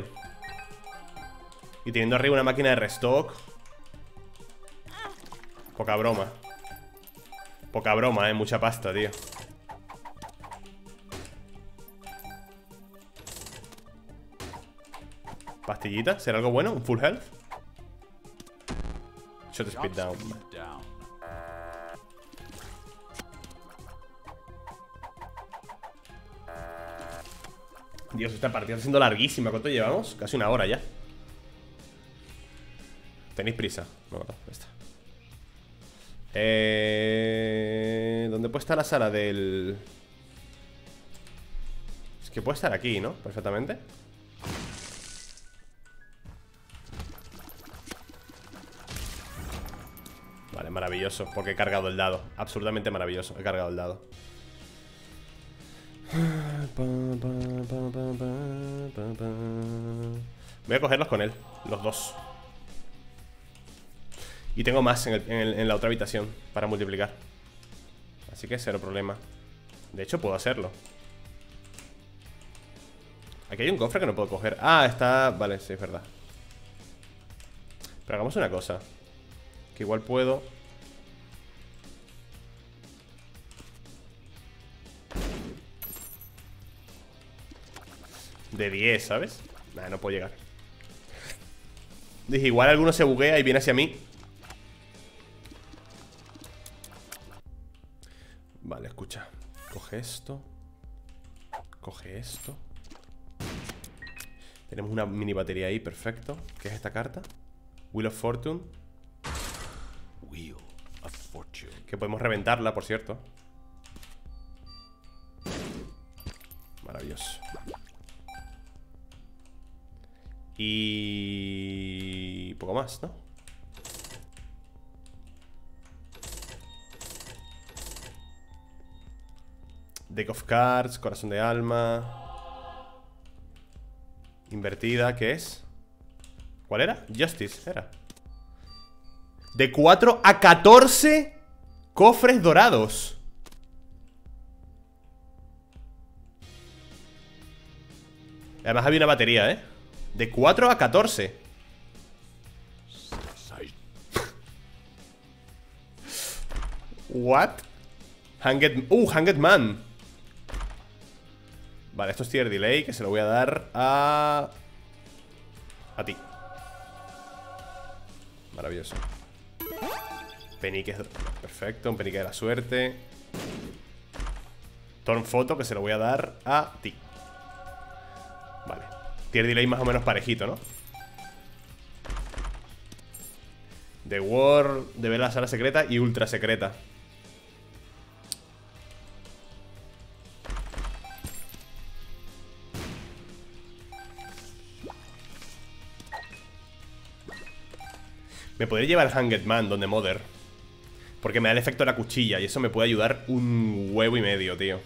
Y teniendo arriba una máquina de restock. Poca broma. Poca broma, mucha pasta, tío. Pastillita, ¿será algo bueno? ¿Un full health? Shot speed down. Dios, esta partida está siendo larguísima. ¿Cuánto llevamos? Casi una hora ya. ¿Tenéis prisa? No, no, está. ¿Dónde puede estar la sala del...? Es que puede estar aquí, ¿no? Perfectamente. Vale, maravilloso, porque he cargado el dado. Absolutamente maravilloso, he cargado el dado. Voy a cogerlos con él, los dos. Y tengo más en la otra habitación para multiplicar. Así que cero problema. De hecho, puedo hacerlo. Aquí hay un cofre que no puedo coger. Ah, está... Vale, sí, es verdad. Pero hagamos una cosa. Que igual puedo... De 10, ¿sabes? Nah, no puedo llegar. Dije, igual alguno se buguea y viene hacia mí. Vale, escucha. Coge esto. Coge esto. Tenemos una mini batería ahí, perfecto. ¿Qué es esta carta? Wheel of Fortune. Wheel of Fortune. Que podemos reventarla, por cierto. Maravilloso. Y... poco más, ¿no? Deck of Cards, Corazón de Alma. Invertida, ¿qué es? ¿Cuál era? Justice, era. De 4 a 14 cofres dorados. Además había una batería, ¿eh? De 4 a 14. What? Hanged Man. Vale, esto es tier delay, que se lo voy a dar a ti. Maravilloso. Penique, perfecto, un penique de la suerte. Torn Photo, que se lo voy a dar a ti. Vale, tier delay más o menos parejito, ¿no? The War, de ver la sala secreta y ultra secreta. Me podría llevar Hanged Man, donde Mother, porque me da el efecto de la cuchilla y eso me puede ayudar un huevo y medio, tío.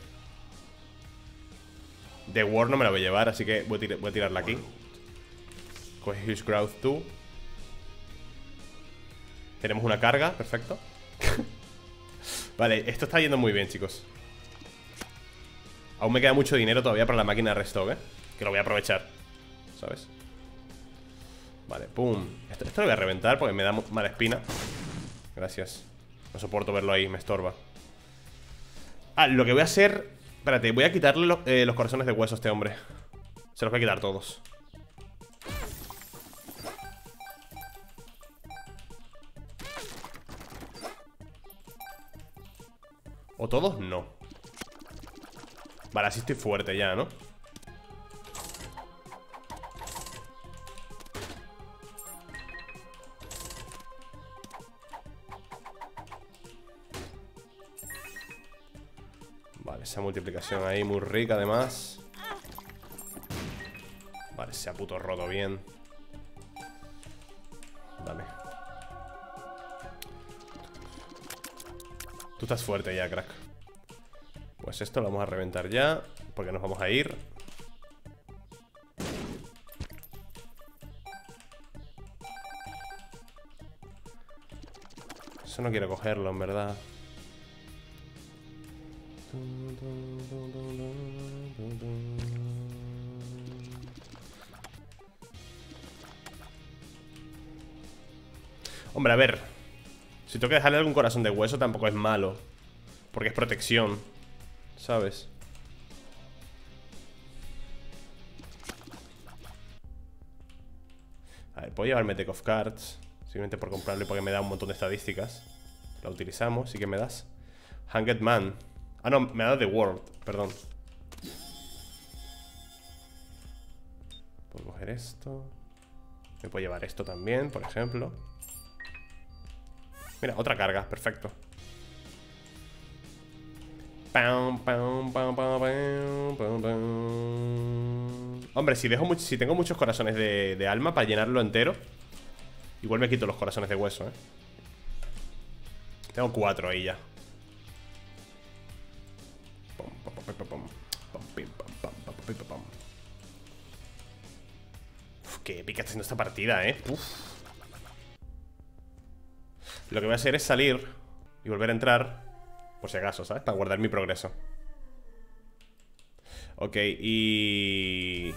The War no me la voy a llevar, así que voy a tirarla aquí. Coge Huge Growth 2. Tenemos una carga, perfecto. Vale, esto está yendo muy bien, chicos. Aún me queda mucho dinero todavía para la máquina de restock, que lo voy a aprovechar, ¿sabes? Vale, pum. Esto lo voy a reventar porque me da mala espina. Gracias. No soporto verlo ahí, me estorba. Ah, lo que voy a hacer... Espérate, voy a quitarle los corazones de hueso a este hombre. Se los voy a quitar todos. ¿O todos? No. Vale, así estoy fuerte ya, ¿no? Vale, esa multiplicación ahí muy rica además. Vale, se ha puto roto bien. Dame. Tú estás fuerte ya, crack. Pues esto lo vamos a reventar ya, porque nos vamos a ir. Eso no quiero cogerlo, en verdad. Hombre, a ver, si tengo que dejarle algún corazón de hueso tampoco es malo, porque es protección, ¿sabes? A ver, puedo llevarme Deck of Cards, simplemente por comprarlo y porque me da un montón de estadísticas. La utilizamos, ¿y qué me das? Hanged Man. Ah, no, me ha dado The World, perdón. Puedo coger esto. Me puedo llevar esto también, por ejemplo. Mira, otra carga, perfecto. Hombre, si tengo muchos corazones de alma para llenarlo entero, igual me quito los corazones de hueso, ¿eh? Tengo 4 ahí ya. Uf, qué épica está haciendo esta partida, ¿eh? Uf. Lo que voy a hacer es salir y volver a entrar, por si acaso, ¿sabes? Para guardar mi progreso. Ok, y...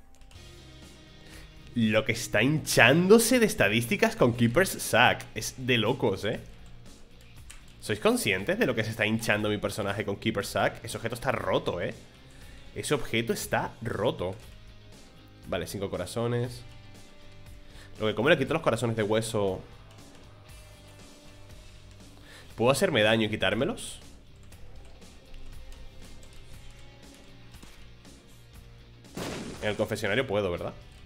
lo que está hinchándose de estadísticas con Keeper's Sack es de locos, ¿eh? ¿Sois conscientes de lo que se está hinchando mi personaje con Keeper's Sack? Ese objeto está roto, ¿eh? Ese objeto está roto. Vale, 5 corazones. Lo que como le quito los corazones de hueso... ¿puedo hacerme daño y quitármelos? En el confesionario puedo, ¿verdad?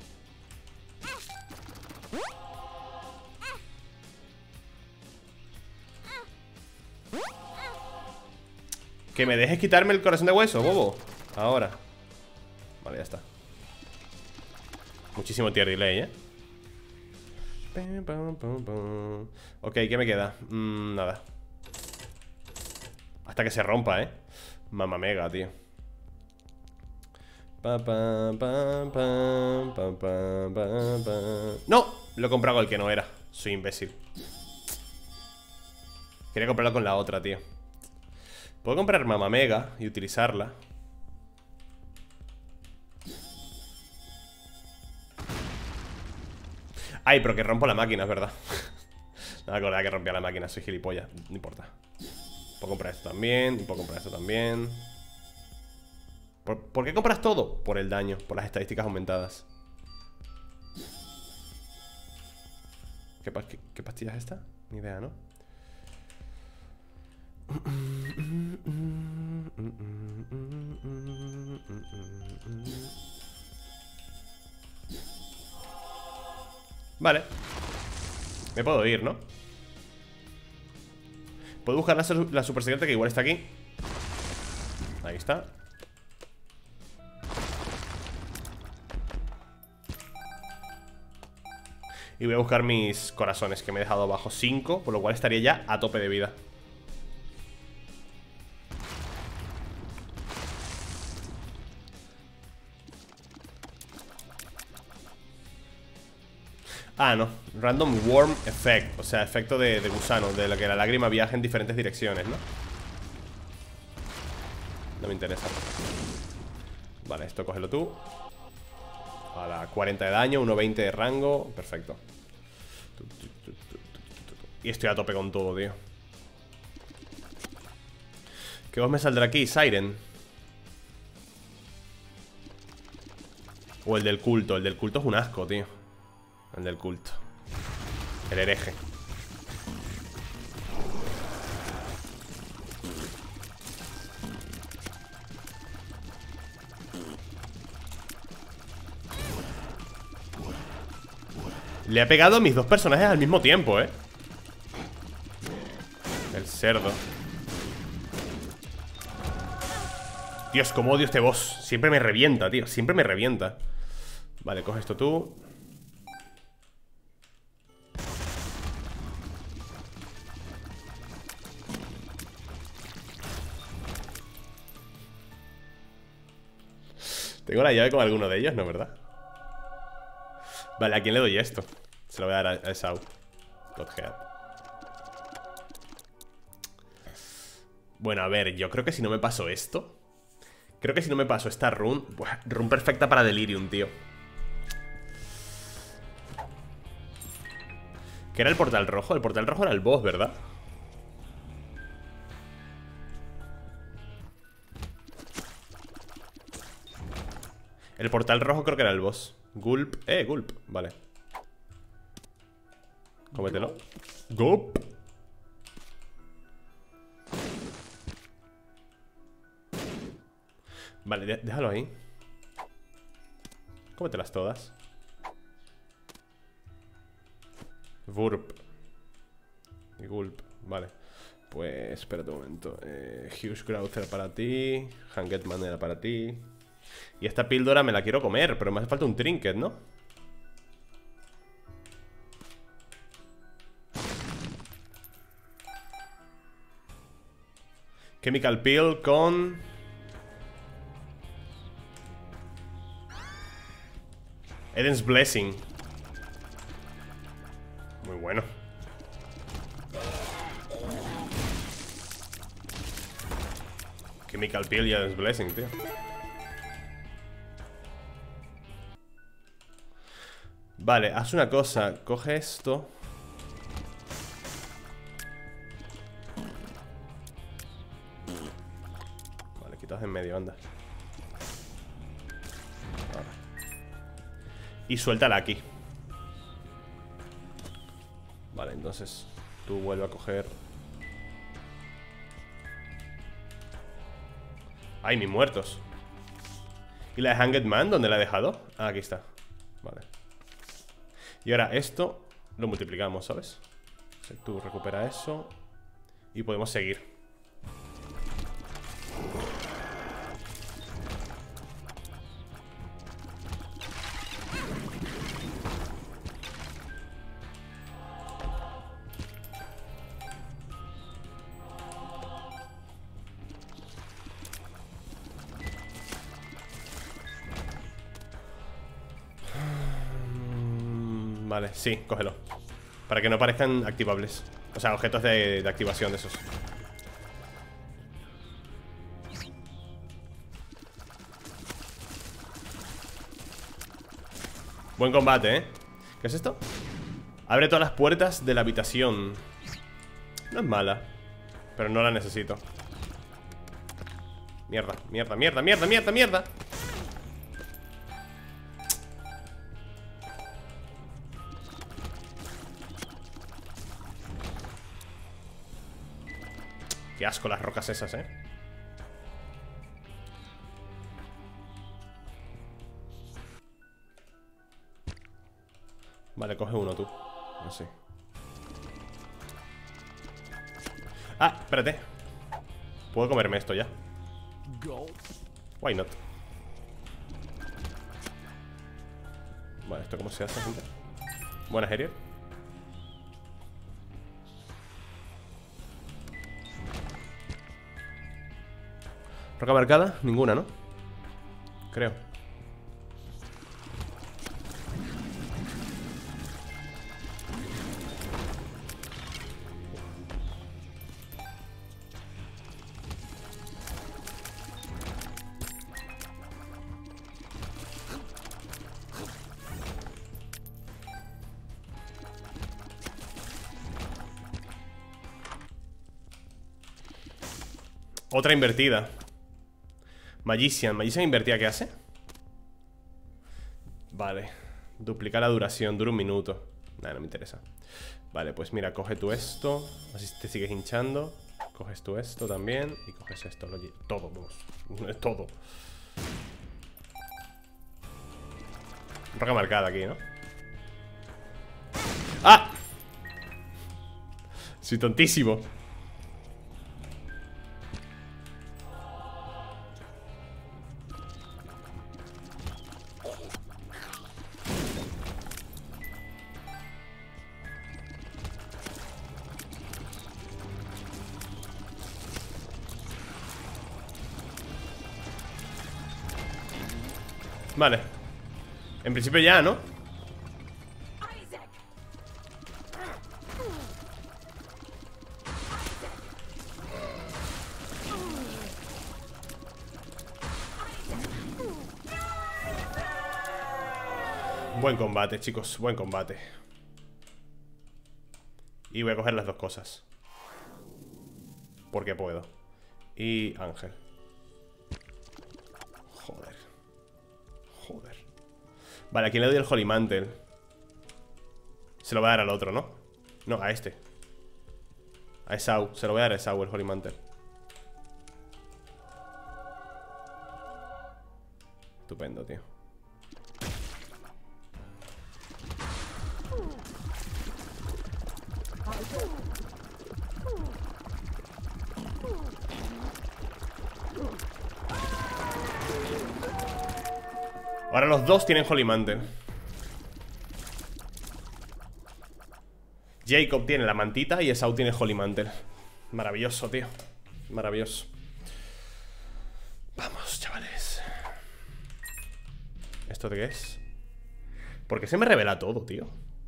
Que me dejes quitarme el corazón de hueso, bobo. Ahora. Vale, ya está. Muchísimo tier delay, Ok, ¿qué me queda? Nada. Hasta que se rompa, Mamma mega, tío. ¡No! Lo he comprado con el que no era. Soy imbécil. Quería comprarlo con la otra, tío. Puedo comprar Mamma Mega y utilizarla. Ay, pero que rompo la máquina, es verdad. No me acordaba que rompía la máquina, soy gilipollas. No importa. Puedo comprar esto también. Puedo comprar esto también. ¿Por qué compras todo? Por el daño, por las estadísticas aumentadas. ¿Qué pastilla es esta? Ni idea, ¿no? Vale. Me puedo ir, ¿no? Puedo buscar la super secreta que igual está aquí. Ahí está. Y voy a buscar mis corazones, que me he dejado abajo 5, por lo cual estaría ya a tope de vida. Ah, no. Random Worm Effect. O sea, efecto de gusano, de la que la lágrima viaja en diferentes direcciones, ¿no? No me interesa. Vale, esto cógelo tú. A la 40 de daño, 1.20 de rango. Perfecto. Y estoy a tope con todo, tío. ¿Qué voz me saldrá aquí? Siren. O el del culto. El del culto es un asco, tío. El del culto. El hereje. Le ha pegado a mis dos personajes al mismo tiempo, El cerdo. Dios, cómo odio este boss. Siempre me revienta, tío. Siempre me revienta. Vale, coge esto tú. Tengo la llave con alguno de ellos, ¿no? ¿Verdad? Vale, ¿a quién le doy esto? Se lo voy a dar a Esau. Godhead. Bueno, a ver, yo creo que si no me paso esto, creo que si no me paso esta run, run perfecta para Delirium, tío. ¿Qué era el portal rojo? El portal rojo era el boss, ¿verdad? El portal rojo creo que era el boss. Gulp, Gulp, vale. Cómetelo. Gulp. Vale, déjalo ahí. Cómetelas todas. Vurp. Y Gulp, vale. Pues, espérate un momento. Huge Crowther para ti. Hangetman era para ti. Y esta píldora me la quiero comer, pero me hace falta un trinket, ¿no? Chemical Peel con... Eden's Blessing. Muy bueno. Chemical Peel y Eden's Blessing, tío. Vale, haz una cosa. Coge esto. Vale, quitas de en medio, anda. Vale. Y suéltala aquí. Vale, entonces tú vuelve a coger. Ay, mis muertos. ¿Y la de Hanged Man? ¿Dónde la he dejado? Ah, aquí está. Vale. Y ahora esto lo multiplicamos, ¿sabes? O sea, tú recupera eso. Y podemos seguir. Vale, sí, cógelo. Para que no parezcan activables. O sea, objetos de activación de esos. Buen combate, ¿eh? ¿Qué es esto? Abre todas las puertas de la habitación. No es mala, pero no la necesito. Mierda, mierda, mierda, mierda, mierda, mierda. Qué asco las rocas esas, ¿eh? Vale, coge uno tú. Así. Ah, espérate. Puedo comerme esto ya. Why not? Vale, ¿esto cómo se hace, gente? Buenas, Herier. ¿Roca marcada? Ninguna, ¿no? Creo. Otra invertida. Magician. Magician invertida, ¿qué hace? Vale. Duplica la duración. Dura un minuto. Nada, no me interesa. Vale, pues mira, coge tú esto. Así te sigues hinchando. Coges tú esto también. Y coges esto. Todo, vamos. Es todo. Roca marcada aquí, ¿no? ¡Ah! Soy tontísimo. Vale. En principio ya, ¿no? Buen combate, chicos. Buen combate. Y voy a coger las dos cosas. Porque puedo. Y Ángel. Joder. Joder. Vale, ¿a quién le doy el Holy Mantle? Se lo voy a dar al otro, ¿no? No, a este. A Esau. Se lo voy a dar a Esau el Holy Mantle. Estupendo, tío. Ahora los dos tienen Holy Mantle. Jacob tiene la mantita y Esau tiene Holy Mantle. Maravilloso, tío. Maravilloso. Vamos, chavales. ¿Esto de qué es? ¿Por qué se me revela todo, tío?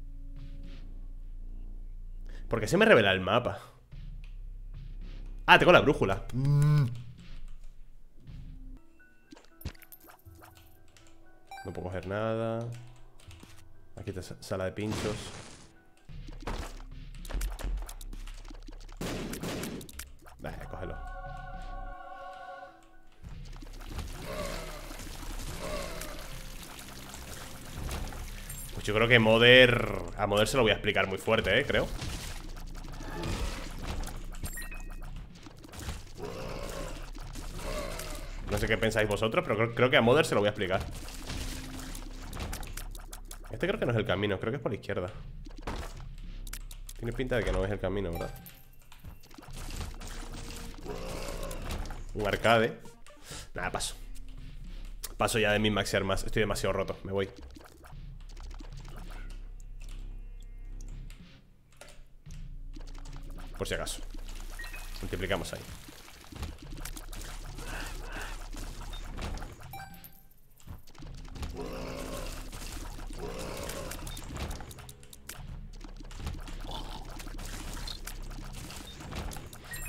¿Por qué se me revela el mapa? Ah, tengo la brújula. No puedo coger nada. Aquí está sala de pinchos. Cógelo. Pues yo creo que Mother... A Mother se lo voy a explicar muy fuerte, creo. No sé qué pensáis vosotros, pero creo que a Mother se lo voy a explicar. Este creo que no es el camino, creo que es por la izquierda. Tiene pinta de que no es el camino, ¿verdad? Un arcade. Nada, paso. Paso ya de min-max armas. Estoy demasiado roto, me voy. Por si acaso. Multiplicamos ahí.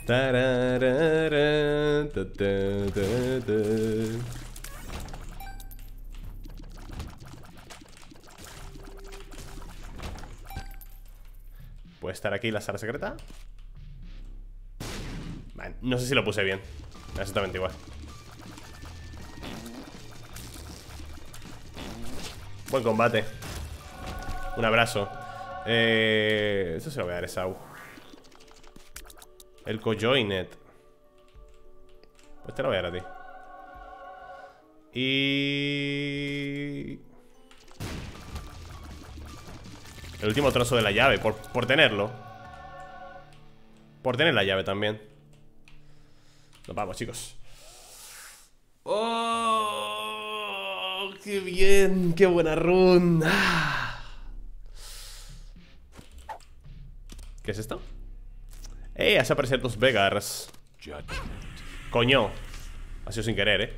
Tararara, ta, ta, ta, ta. ¿Puede estar aquí la sala secreta? Vale, no sé si lo puse bien. Exactamente igual. Buen combate. Un abrazo. Eso se lo voy a dar a Esau. El Cojoinet. Pues te lo voy a dar a ti. Y... el último trozo de la llave, por tenerlo. Por tener la llave también. Nos vamos, chicos. ¡Oh! ¡Qué bien! ¡Qué buena run! ¿Qué es esto? ¡Ey! Has aparecido tus Vegars. ¡Coño! Ha sido sin querer,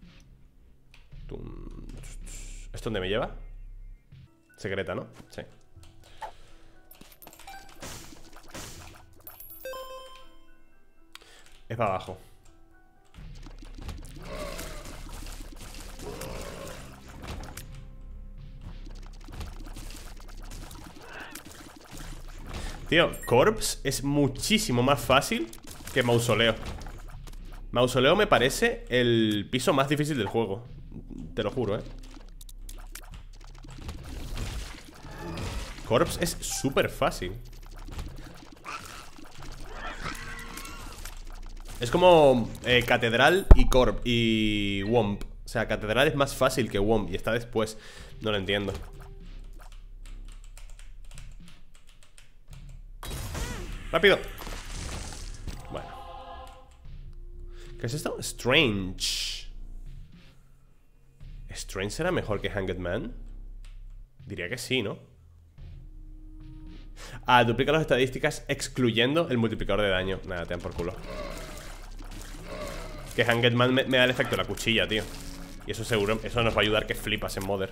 ¿Esto dónde me lleva? Secreta, ¿no? Sí. Es para abajo. Tío, Corpse es muchísimo más fácil que Mausoleo. Mausoleo me parece el piso más difícil del juego. Te lo juro, Corpse es súper fácil. Es como Catedral y Womp. O sea, Catedral es más fácil que Womp y está después. No lo entiendo. ¡Rápido! Bueno. ¿Qué es esto? Strange. ¿Strange será mejor que Hanged Man? Diría que sí, ¿no? Ah, duplica las estadísticas excluyendo el multiplicador de daño. Nada, te dan por culo. Que Hanged Man me da el efecto de la cuchilla, tío. Y eso seguro, eso nos va a ayudar que flipas en Mother.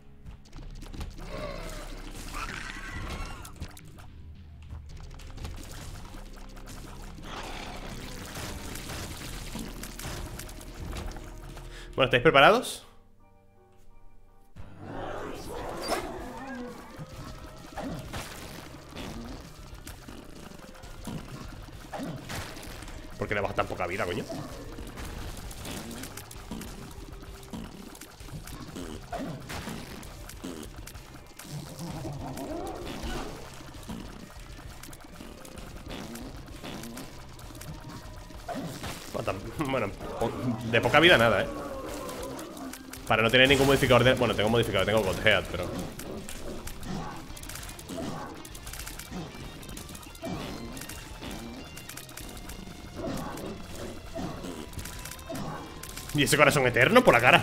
Bueno, ¿estáis preparados? ¿Por qué le baja tan poca vida, coño? Bueno, de poca vida nada, Para no tener ningún modificador de... Bueno, tengo modificador, tengo Godhead, pero... ¿Y ese corazón eterno por la cara?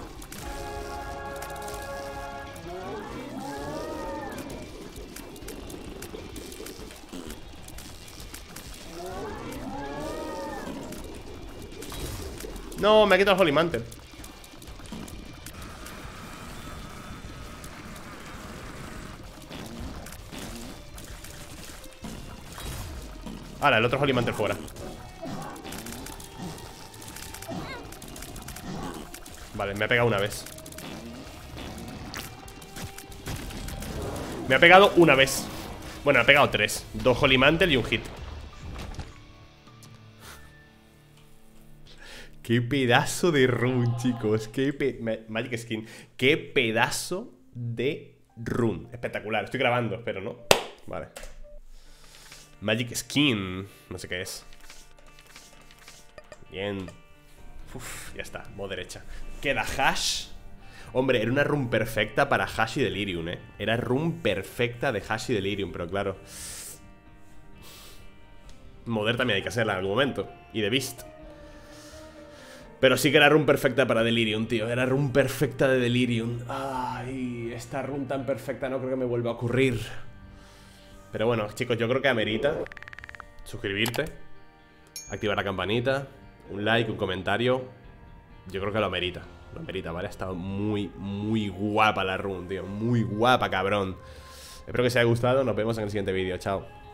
No, me ha quitado el Holy Mantle. Ahora, el otro Holy Mantle fuera. Vale, me ha pegado una vez. Me ha pegado una vez. Bueno, me ha pegado 3. 2 Holy Mantle y un hit. Qué pedazo de run, chicos. Magic Skin. Qué pedazo de run. Espectacular. Estoy grabando, espero, ¿no? Vale. Magic Skin. No sé qué es. Bien. Uf, ya está. Modo derecha. Queda Hash. Hombre, era una run perfecta para Hash y Delirium, Era run perfecta de Hash y Delirium, pero claro. Modern también hay que hacerla en algún momento. Y de Beast. Pero sí que era run perfecta para Delirium, tío. Era run perfecta de Delirium. Ay, esta run tan perfecta no creo que me vuelva a ocurrir. Pero bueno, chicos, yo creo que amerita suscribirte, activar la campanita, un like, un comentario. Yo creo que lo amerita. Lo amerita, ¿vale? Ha estado muy, muy guapa la run, tío. Muy guapa, cabrón. Espero que os haya gustado. Nos vemos en el siguiente vídeo. Chao.